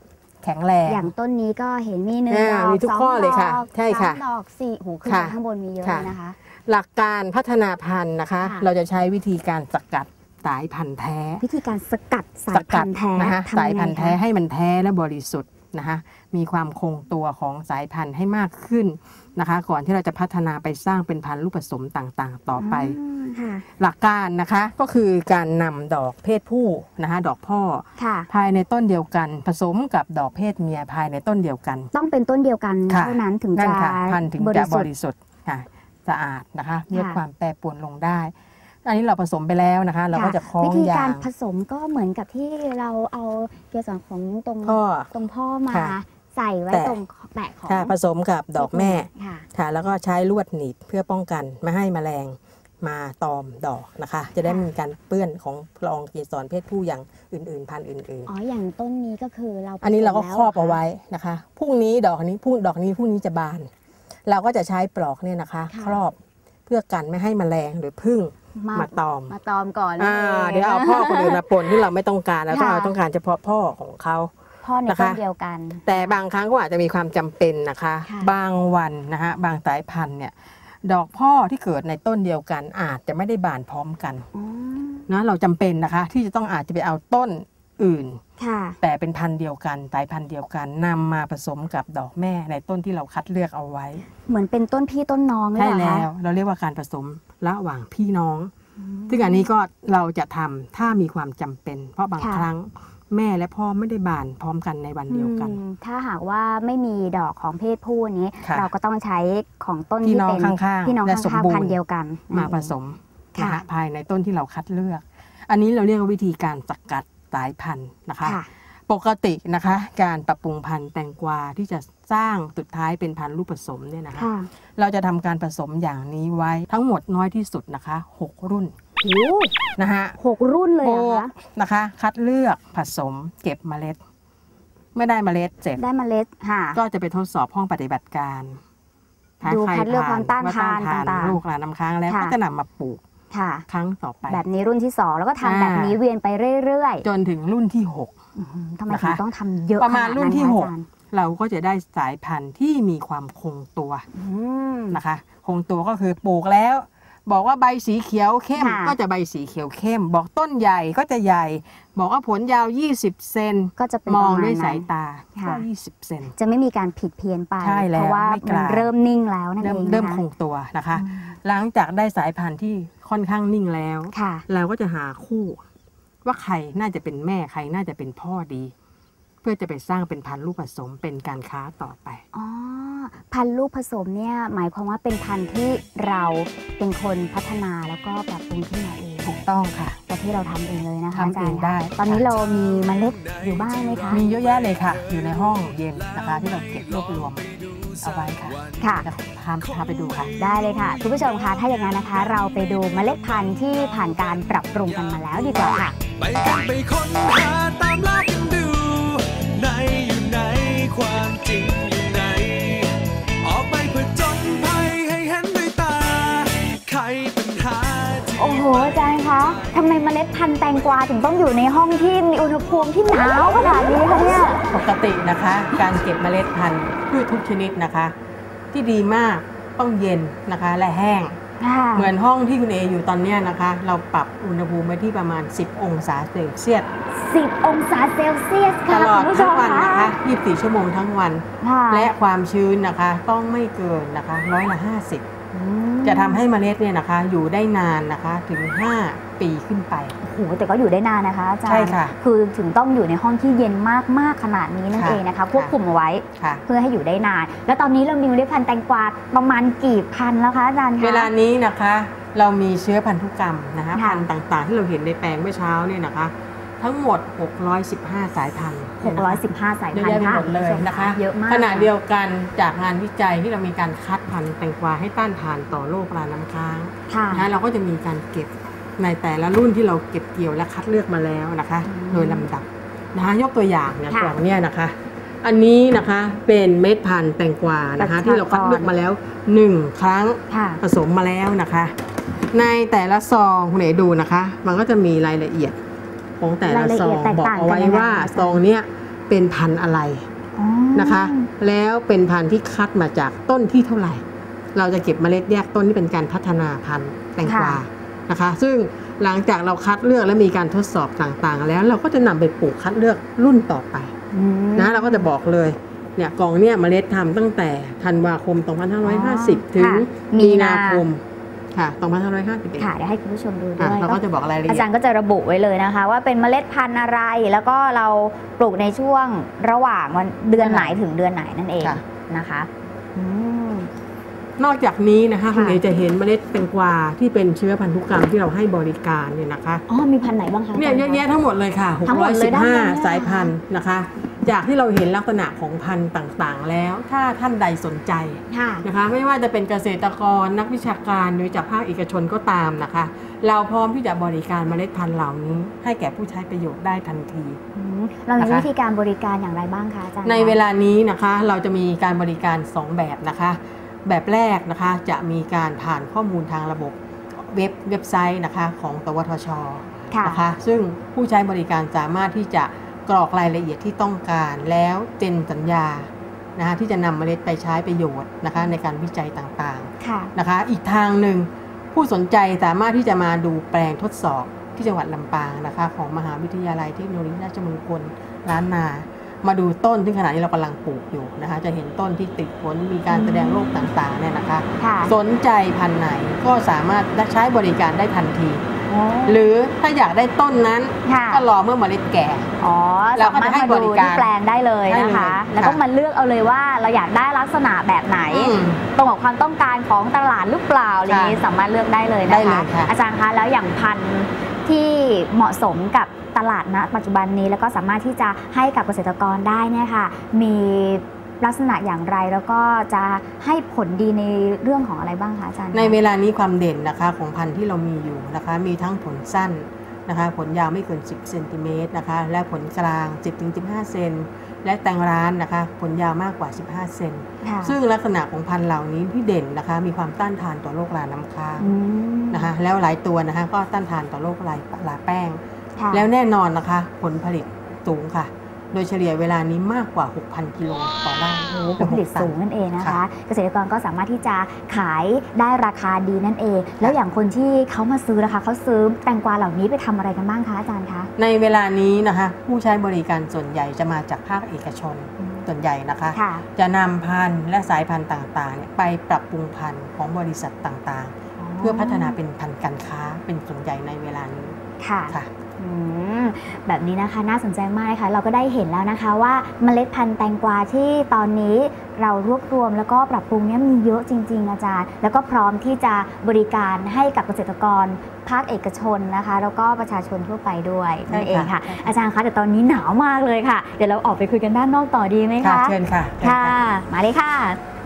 S6: แข็งแรง
S3: อย่างต้นนี้ก็เห็นมีหนึ่ง
S6: อ่า
S3: ดอก
S6: มีทุก
S3: สอง
S6: ข้อเลยค่ะ
S3: ดอก
S6: ใช่ค่ะ
S3: สามดอกสี่หูขึ้น
S6: ค่ะ
S3: ไปข้างบนมีเยอะ
S6: ค่ะ
S3: เลยนะคะ
S6: หลักการพัฒนาพันธุ์นะคะ
S3: ค่ะ
S6: เราจะใช้วิธีการสกัดสายพันธุ์แท้
S3: วิธีการสกัดสา
S6: ส
S3: ย
S6: กั
S3: พั
S6: ด
S3: นธุ์แท้
S6: นะคะ
S3: ทำ
S6: สาย
S3: ยังไง
S6: พันธุ์แท้
S3: คะ
S6: ให้มันแท้และบริสุทธิ์นะคะมีความคงตัวของสายพันธุ์ให้มากขึ้นนะคะ ก่อนที่เราจะพัฒนาไปสร้างเป็นพันธุ์ลูกผสมต่างๆ ต่อไป
S3: อืมค่ะ
S6: หลักการนะคะก็คือการนำดอกเพศผู้นะคะดอกพ่อ
S3: ค่ะ
S6: ภายในต้นเดียวกัน ผสมกับดอกเพศเมียภายในต้นเดียวกัน
S3: ต้องเป็นต้นเดียวกัน
S6: ค่ะ
S3: เท่านั้นถึง
S6: นั่
S3: จะ
S6: นค่ะพันธุ์ถึง
S3: บ
S6: จะ
S3: ริ
S6: บ
S3: สุทธิ์
S6: ริสุทธิ์ค่ะสะอาดนะคะลด
S3: ค่ะ
S6: ความแปรปรวนลงได้ อันนี้เราผสมไปแล้วนะคะ เราก็จะคล้อง
S3: วิธี
S6: ยา
S3: การ
S6: ง
S3: ผสมก็เหมือนกับที่เราเอาเกสรของตรง
S6: พ่อ
S3: ตรงพ่อมา
S6: ค่ะ
S3: ใส่ไว้
S6: แตะ
S3: ตรงแปะของ
S6: ค่ะผสมกับดอกแม่
S3: ค่ะ
S6: ค่ะแล้วก็ใช้ลวดหนีบเพื่อป้องกันไม่ให้แมลงมาตอมดอกนะคะ จะได้ไม่มีการเปื้อนของละอองเกสรเพศผู้อย่างอื่นๆพันธุ์อื่น
S3: อ๋ออย่างต้นนี้ก็คือเรา
S6: ๆ อันนี้เราก็
S3: ผสม
S6: ครอบ
S3: แล้ว
S6: เอาไว้นะคะพรุ่งนี้ดอกนี้พรุ่งดอกนี้พรุ่งนี้จะบาน เราก็จะใช้ปลอกเนี่ยนะคะ ครอบเพื่อกันไม่ให้แมลงหรือผึ้ง
S3: มา
S6: มาตอม
S3: มาตอมก่อน
S6: อ่า
S3: ล
S6: เดี๋ยวเอาพ่อคนอื่นมาปนที่เราไม่ต้องการแล้วก็
S3: ค่ะ
S6: เราต้องการเฉพาะพ่อของเขา
S3: พ่อใน
S6: นะคะ
S3: ต้นเดียวกัน
S6: แต่บางครั้งก็อาจจะมีความจำเป็นนะคะ
S3: ค่ะ
S6: บางวันนะคะบางสายพันธุ์เนี่ยดอกพ่อที่เกิดในต้นเดียวกันอาจจะไม่ได้บานพร้อมกัน
S3: อ๋อ
S6: นะเราจำเป็นนะคะ ที่จะต้องอาจจะไปเอาต้นอื่น
S3: ค่ะ
S6: แต่เป็นพันธุ์เดียวกันสายพันธุ์เดียวกันนำมาผสมกับดอกแม่ในต้นที่เราคัดเลือกเอาไว้
S3: เหมือนเป็นต้นพี่ต้นน้องหรือ
S6: ใช่
S3: เปล่า
S6: แล้
S3: คะ
S6: วเราเรียกว่าการผสมระหว่างพี่น้องซึ่งอันนี้ก็เราจะทำถ้ามีความจำเป็น เพราะบางครั้งแม่และพ่อไม่ได้บานพร้อมกันในวันเดียวกัน
S3: อืมถ้าหากว่าไม่มีดอกของเพศผู้นี้
S6: ค่ะ
S3: เราก็ต้องใช้ของต้น
S6: พี่
S3: ที่
S6: น้อง
S3: เป็น
S6: ข้างๆ
S3: พี่น้อง
S6: และสม
S3: ข้าง
S6: บู
S3: ๆ
S6: รณ์
S3: พันธุ์เดียวกัน
S6: มาผสมนะคะภายในต้นที่เราคัดเลือก อันนี้เราเรียกว่าวิธีการสกัดสายพันธุ์นะคะ
S3: ค่ะ
S6: ปกตินะคะการปรับปรุงพันธุ์แตงกวาที่จะสร้างสุดท้ายเป็นพันธุ์ลูกผสมเนี่ยนะคะ
S3: ค่ะ
S6: เราจะทำการผสมอย่างนี้ไว้ทั้งหมดน้อยที่สุดนะคะหกรุ่น
S3: โอ้
S6: นะคะ
S3: หกรุ่นเลย
S6: โบ
S3: เหรอก คะ
S6: นะคะ คัดเลือกผสมเก็บเมล็ด เมื่อได้เมล็ดเสร็จ
S3: ได้เมล็ดค่ะ
S6: ก็จะไปทดสอบห้องปฏิบัติการถ้า
S3: ดู
S6: ใร
S3: คัดเลือกความต้าน
S6: ว่
S3: ทาน
S6: ต้
S3: ต่างๆ
S6: ลูกหลานน้ำค้างแล้ว
S3: ค่ะ
S6: ก็จะนำมาปลูก
S3: ค่ะ
S6: ครั้งต่อไป
S3: แบบนี้รุ่นที่สองแล้วก็ทำ
S6: อ่า
S3: แบบนี้เวียนไปเรื่อย
S6: จนถึงรุ่นที่หก
S3: ๆอื้อหือทำไม
S6: นะ
S3: ถึง
S6: คะ
S3: ต้องทำเยอะ
S6: ประมาณ
S3: ขนด
S6: รุ่นที่
S3: คะ
S6: หก
S3: อาจารย์
S6: เราก็จะได้สายพันธุ์ที่มีความคงตัว
S3: อืม
S6: นะคะ คงตัวก็คือปลูกแล้ว บอกว่าใบสีเขียวเข้ม
S3: ค่ะ
S6: ก็จะใบสีเขียวเข้ม บอกต้นใหญ่ก็จะใหญ่ บอกว่าผลยาวยี่สิบเซน
S3: ก็จะเป็น
S6: มอง
S3: ประณ
S6: ด้วย
S3: นั้น
S6: สายตา
S3: ค่ะ
S6: ก็ยี่สิบเซน
S3: จะไม่มีการผิดเพี้ยนไป
S6: ใช่แล้ว
S3: เพราะว่า
S6: ไม่ก
S3: มัน
S6: ลาย
S3: เริ่มนิ่งแล้วนั่น
S6: เริ่ม
S3: เอง
S6: เริ่ม
S3: นะ
S6: ค
S3: คะ
S6: งตัวนะคะ หลังจากได้สายพันธุ์ที่ค่อนข้างนิ่งแล้ว
S3: ค่ะ
S6: เราก็จะหาคู่ ว่าใครน่าจะเป็นแม่ใครน่าจะเป็นพ่อดี เพื่อจะไปสร้างเป็นพันธุ์ลูกผสมเป็นการค้าต่อไป
S3: อ๋อ พันธุ์ลูกผสมเนี่ยหมายความว่าเป็นพันธุ์ที่เราเป็นคนพัฒนาแล้วก็ปรับปรุงขึ้นมาเอง
S6: ถูกต้องค่ะ
S3: แต่ที่เราทำเองเลยนะคะ
S6: ทำ
S3: อาจารย์
S6: เองได้
S3: ตอนนี้เรามีเมล็ดอยู่บ้างไหมคะ
S6: มีเยอะแยะเลยค่ะ อยู่ในห้องเย็นนะคะ ที่เราเก็บรวบรวมเอาไว้ค่ะ
S3: ค่ะ
S6: เดี๋ยวพาพาไปดูค่ะ
S3: ได้เลยค่ะคุณผู้ชมคะถ้าอย่างนั้นนะคะ เราไปดูเมล็ดพันธุ์ที่ผ่านการปรับปรุงกันมาแล้วดีกว่าค่ะ
S2: ไปกันไปค้นหาตามล่ากันดูไหนอยู่ไหนความจริงอยู่ไหน ออกไปเพื่อจนภัยให้เห็นด้วยตาไขปัญหาที่
S3: โอ้โหอาจารย์คะทำไมเมล็ดพันธุ์แตงกวาถึงต้องอยู่ในห้องที่มีอุณหภูมิที่หนาวขนาดนี้คะเนี่ย
S6: ปกตินะคะ การเก็บเมล็ดพันธุ์พืชทุกชนิดนะคะ ที่ดีมากต้องเย็นนะคะและแห้ง
S3: ค่ะ
S6: เหมือนห้องที่คุณเออยู่ตอนเนี้ยนะคะ เราปรับอุณหภูมิไว้ที่ประมาณ สิบ องศาเซลเซียส
S3: สิบองศาเซลเซียส
S6: ต
S3: ค่ะ
S6: ลอด
S3: คุณผู้ช
S6: ทั้ง
S3: ม
S6: วัน
S3: คะ
S6: นะคะยี่สิบสี่ชั่วโมงทั้งวัน
S3: ค่ะ
S6: และความชื้นนะคะต้องไม่เกินนะคะร้อยละห้าสิบ
S3: อืม
S6: จะทำให้เมล็ดเนี่ยนะคะอยู่ได้นานนะคะถึงห้าปีขึ้นไป
S3: โอ้โหแต่ก็อยู่ได้นานนะคะอาจารย์
S6: ใช่ค่ะ
S3: คือถึงต้องอยู่ในห้องที่เย็นมากๆขนาดนี้นั่น
S6: ค่ะ
S3: เองนะคะควบคุมเอาไว้
S6: ค่ะ
S3: เพื่อให้อยู่ได้นาน แล้วตอนนี้เรามีเมล็ดพันธุ์แตงกวาประมาณกี่พันแล้วคะอาจารย์คะ
S6: เวลานี้นะคะเรามีเชื้อพันธุกรรมนะคะ
S3: ค่ะ
S6: พันธุ์ต่างๆ ที่เราเห็นในแปลงเมื่อเช้าเนี่ยนะคะ ทั้งหมด หกร้อยสิบห้า สายพันธุ์
S3: หกร้อยสิบห้าสาย
S6: เยอะ
S3: พัน
S6: แยะ
S3: ธุ์
S6: ไป
S3: ค่ะ
S6: หมดเลยนะคะ
S3: เยอะมาก
S6: ขณะเดียวกันจากงานวิจัยที่เรามีการคัดพันธุ์แตงกวาให้ต้านทานต่อโรคราน้ำค้าง
S3: ค่ะ
S6: นะเราก็จะมีการเก็บในแต่ละรุ่นที่เราเก็บเกี่ยวและคัดเลือกมาแล้วนะคะ
S3: อืม
S6: โดยลำดับนะคะยกตัวอย่างเนี่ย
S3: ค่ะ
S6: กล่องเนี่ยนะคะ อันนี้นะคะเป็นเม็ดพันธุ์แตงกวานะคะ
S3: ประชากร
S6: ที่เราคัดเลือกมาแล้วหนึ่งครั้ง
S3: ค่ะ
S6: ผสมมาแล้วนะคะ ในแต่ละซองคุณเอ๋ดูนะคะ มันก็จะมีรายละเอียดของแต่ละ
S3: รายละ
S6: ซอ
S3: เอียด
S6: ง
S3: แตก
S6: บอก
S3: ต่าง
S6: เอาไว้
S3: กันยังไง
S6: ว่า
S3: คะ
S6: ซองเนี้ยเป็นพันธุ์อะไรนะคะ แล้วเป็นพันธุ์ที่คัดมาจากต้นที่เท่าไหร่เราจะเก็บเมล็ดแยกต้นที่เป็นการพัฒนาพันธุ์แตงกวานะคะซึ่งหลังจากเราคัดเลือกและมีการทดสอบต่างๆแล้วเราก็จะนำไปปลูกคัดเลือกรุ่นต่อไปนะเราก็จะบอกเลยเนี่ยกล่องเนี่ยเมล็ดทำตั้งแต่ธันวาคมสองพันห้าร้อยห้าสิบถึงมีนาคมค่ะสองพันห้าร้อยห้าสิบเอ็ด
S3: ค่ะเดี๋ยวให้คุณผู้ชมดูด้วย
S6: เราก็จะบอกรายละเอียด
S3: อาจารย์ก็จะระบุไว้เลยนะคะว่าเป็นเมล็ดพันธุ์อะไรแล้วก็เราปลูกในช่วงระหว่างวันเดือนไหนถึงเดือนไหนนั่นเองนะคะ
S6: นอกจากนี้นะคะคุณเอจะเห็นเมล็ดแตงกวาที่เป็นเชื้อพันธุกรรมที่เราให้บริการเนี่ยนะคะ
S3: อ๋อมีพันธุ์ไหนบ้างคะ
S6: เนี่ยเยอะแยะทั้งหมดเลยค่ะหกร้อยสิบห้าสายพันธุ์นะคะจากที่เราเห็นลักษณะของพันธุ์ต่างๆแล้วถ้าท่านใดสนใจนะคะไม่ว่าจะเป็นเกษตรกรนักวิชาการหรือจากภาคเอกชนก็ตามนะคะเราพร้อมที่จะบริการเมล็ดพันธุ์เหล่านี้ให้แก่ผู้ใช้ประโยชน์ได้ทันที
S3: เรามีวิธีการบริการอย่างไรบ้างคะอาจารย์
S6: ในเวลานี้นะคะเราจะมีการบริการสองแบบนะคะแบบแรกนะคะจะมีการผ่านข้อมูลทางระบบเว็บเว็บไซต์นะคะของสวทช.นะคะซึ่งผู้ใช้บริการสามารถที่จะกรอกรายละเอียดที่ต้องการแล้วเซ็นสัญญานะคะที่จะนำเมล็ดไปใช้ประโยชน์นะคะในการวิจัยต่างๆนะคะอีกทางหนึ่งผู้สนใจสามารถที่จะมาดูแปลงทดสอบที่จังหวัดลำปางนะคะของมหาวิทยาลัยเทคโนโลยีราชมงคลล้านนามาดูต้นที่ขณะนี้เรากำลังปลูกอยู่นะคะจะเห็นต้นที่ติดผลมีการแสดงโรคต่างๆเนี่ยนะคะสนใจพันธุ์ไหนก็สามารถใช้บริการได้ทันทีหรือถ้าอยากได้ต้นนั้นก็รอเมื่อเมล็ดแก่
S3: อ๋อเราก็จะให้บริการที่แปลงได้เลยนะคะแล้วก็มาเลือกเอาเลยว่าเราอยากได้ลักษณะแบบไหนตรงกับความต้องการของตลาดหรือเปล่าอะไรนี้สามารถเลือกได้เลยนะคะอาจารย์คะแล้วอย่างพันธุ์ที่เหมาะสมกับตลาดณปัจจุบันนี้แล้วก็สามารถที่จะให้กับเกษตรกรได้เนี่ยค่ะมีลักษณะอย่างไรแล้วก็จะให้ผลดีในเรื่องของอะไรบ้างคะอาจารย์
S6: ในเวลานี้ความเด่นนะคะของพันธุ์ที่เรามีอยู่นะคะมีทั้งผลสั้นนะคะผลยาวไม่เกินสิบเซนติเมตรนะคะและผลกลาง สิบถึงสิบห้า เซนและแตงร้านนะคะผลยาวมากกว่าสิบห้าเซนซึ่งลักษณะของพันธุ์เหล่านี้ที่เด่นนะคะมีความต้านทานต่อโรคราน้ำค้างนะคะแล้วหลายตัวนะคะก็ต้านทานต่อโรคราแป้งแล้วแน่นอนนะคะผลผลิตสูงค่ะโดยเฉลี่ยเวลานี้มากกว่า หกพัน กิโลต่อไร่
S3: ผลผลิตสูงนั่นเองนะคะเกษตรกรก็สามารถที่จะขายได้ราคาดีนั่นเองแล้วอย่างคนที่เขามาซื้อนะคะเขาซื้อแตงกวาเหล่านี้ไปทำอะไรกันบ้างคะอาจารย์คะ
S6: ในเวลานี้นะคะผู้ใช้บริการส่วนใหญ่จะมาจากภาคเอกชนส่วนใหญ่นะคะจะนำพันธุ์และสายพันธุ์ต่างๆไปปรับปรุงพันธุ์ของบริษัทต่างๆเพื่อพัฒนาเป็นพันธุ์การค้าเป็นส่วนใหญ่ในเวลานี้
S3: ค่ะแบบนี้นะคะน่าสนใจมากค่ะเราก็ได้เห็นแล้วนะคะว่าเมล็ดพันธุ์แตงกวาที่ตอนนี้เรารวบรวมแล้วก็ปรับปรุงเนี่ยมีเยอะจริงๆอาจารย์แล้วก็พร้อมที่จะบริการให้กับเกษตรกรภาคเอกชนนะคะแล้วก็ประชาชนทั่วไปด้วยนั่นเองค่ะอาจารย์คะแต่ตอนนี้หนาวมากเลยค่ะเดี๋ยวเราออกไปคุยกันด้านนอกต่อดีไหมคะ
S6: เชิญค่ะ
S3: ค่ะมาเลยค่ะ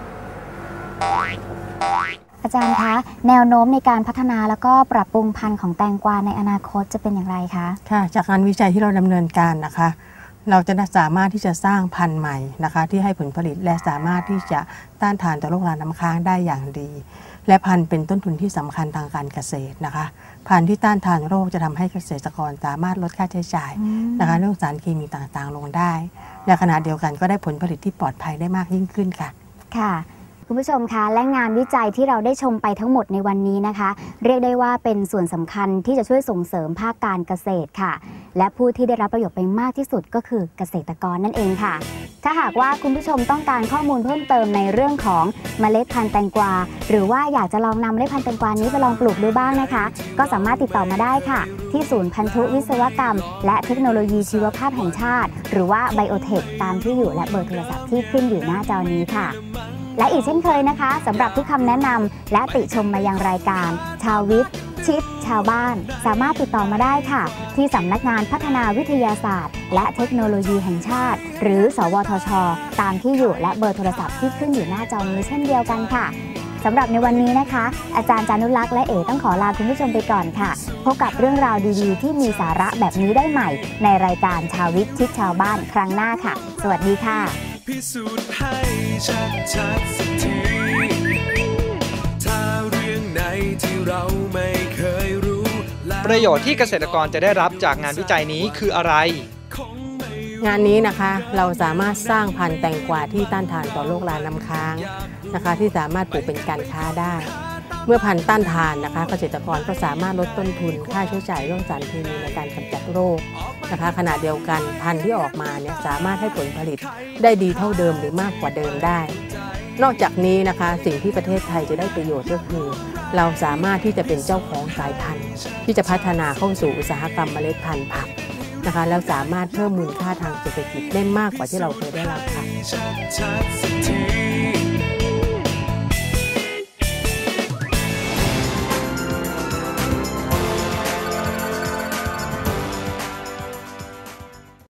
S3: อาจารย์คะแนวโน้มในการพัฒนาแล้วก็ปรับปรุงพันธุ์ของแตงกวาในอนาคตจะเป็นอย่างไรคะ
S6: ค่ะจากงานวิจัยที่เราดำเนินการนะคะเราจะสามารถที่จะสร้างพันธุ์ใหม่นะคะที่ให้ผลผลิตและสามารถที่จะต้านทานต่อโรคราน้ำค้างได้อย่างดีและพันธุ์เป็นต้นทุนที่สำคัญทางการเกษตรนะคะพันธุ์ที่ต้านทานโรคจะทำให้เกษตรกรสามารถลดค่าใช้จ่ายนะคะเรื่องสารเคมีต่างๆลงได้ในขณะเดียวกันก็ได้ผลผลิตที่ปลอดภัยได้มากยิ่งขึ้นค่ะ
S3: ค่ะคุณผู้ชมคะและงานวิจัยที่เราได้ชมไปทั้งหมดในวันนี้นะคะเรียกได้ว่าเป็นส่วนสำคัญที่จะช่วยส่งเสริมภาคการเกษตรค่ะและผู้ที่ได้รับประโยชน์ไปมากที่สุดก็คือเกษตรกรนั่นเองค่ะถ้าหากว่าคุณผู้ชมต้องการข้อมูลเพิ่มเติมในเรื่องของเมล็ดพันธุ์แตงกวาหรือว่าอยากจะลองนำเมล็ดพันธุ์แตงกวานี้ไปลองปลูกดูบ้างนะคะก็สามารถติดต่อมาได้ค่ะที่ศูนย์พันธุวิศวกรรมและเทคโนโลยีชีวภาพแห่งชาติหรือว่าไบโอเทคตามที่อยู่และเบอร์โทรศัพท์ที่ขึ้นอยู่หน้าจอนี้ค่ะและอีกเช่นเคยนะคะสำหรับทุกคำแนะนำและติชมมายังรายการชาววิทย์ชิดชาวบ้านสามารถติดต่อมาได้ค่ะที่สำนักงานพัฒนาวิทยาศาสตร์และเทคโนโลยีแห่งชาติหรือสวทช.ตามที่อยู่และเบอร์โทรศัพท์ที่ขึ้นอยู่หน้าจอนี้เช่นเดียวกันค่ะสำหรับในวันนี้นะคะอาจารย์จานุลักษณ์และเอ๋ต้องขอลาคุณผู้ชมไปก่อนค่ะพบกับเรื่องราวดีๆที่มีสาระแบบนี้ได้ใหม่ในรายการชาววิทย์ชิดชาวบ้านครั้งหน้าค่ะสวัสดีค่ะ
S2: พิสูจน์ให้ชัดชัดสักทีถ้าเรื่องไหนที่เราไม่เคยรู้ประโยชน์ที่เกษตรกรจะได้รับจากงานวิจัยนี้คืออะไร
S6: งานนี้นะคะเราสามารถสร้างพันธุ์แตงกวาที่ต้านทานต่อโรคราน้ำค้างนะคะที่สามารถปลูกเป็นการค้าได้เมื่อพันธุ์ต้านทานนะคะเกษตรกรก็สามารถลดต้นทุนค่าใช้จ่ายเรื่องสารเคมีในการกำจัดโรคนะคะขณะเดียวกันพันธุ์ที่ออกมาเนี่ยสามารถให้ผลผลิตได้ดีเท่าเดิมหรือมากกว่าเดิมได้นอกจากนี้นะคะสิ่งที่ประเทศไทยจะได้ประโยชน์ก็คือเราสามารถที่จะเป็นเจ้าของสายพันธุ์ที่จะพัฒนาเข้าสู่อุตสาหกรรมเมล็ดพันธุ์ผักนะคะแล้วสามารถเพิ่มมูลค่าทางเศรษฐกิจได้มากกว่าที่เราเคยได้รับค่ะ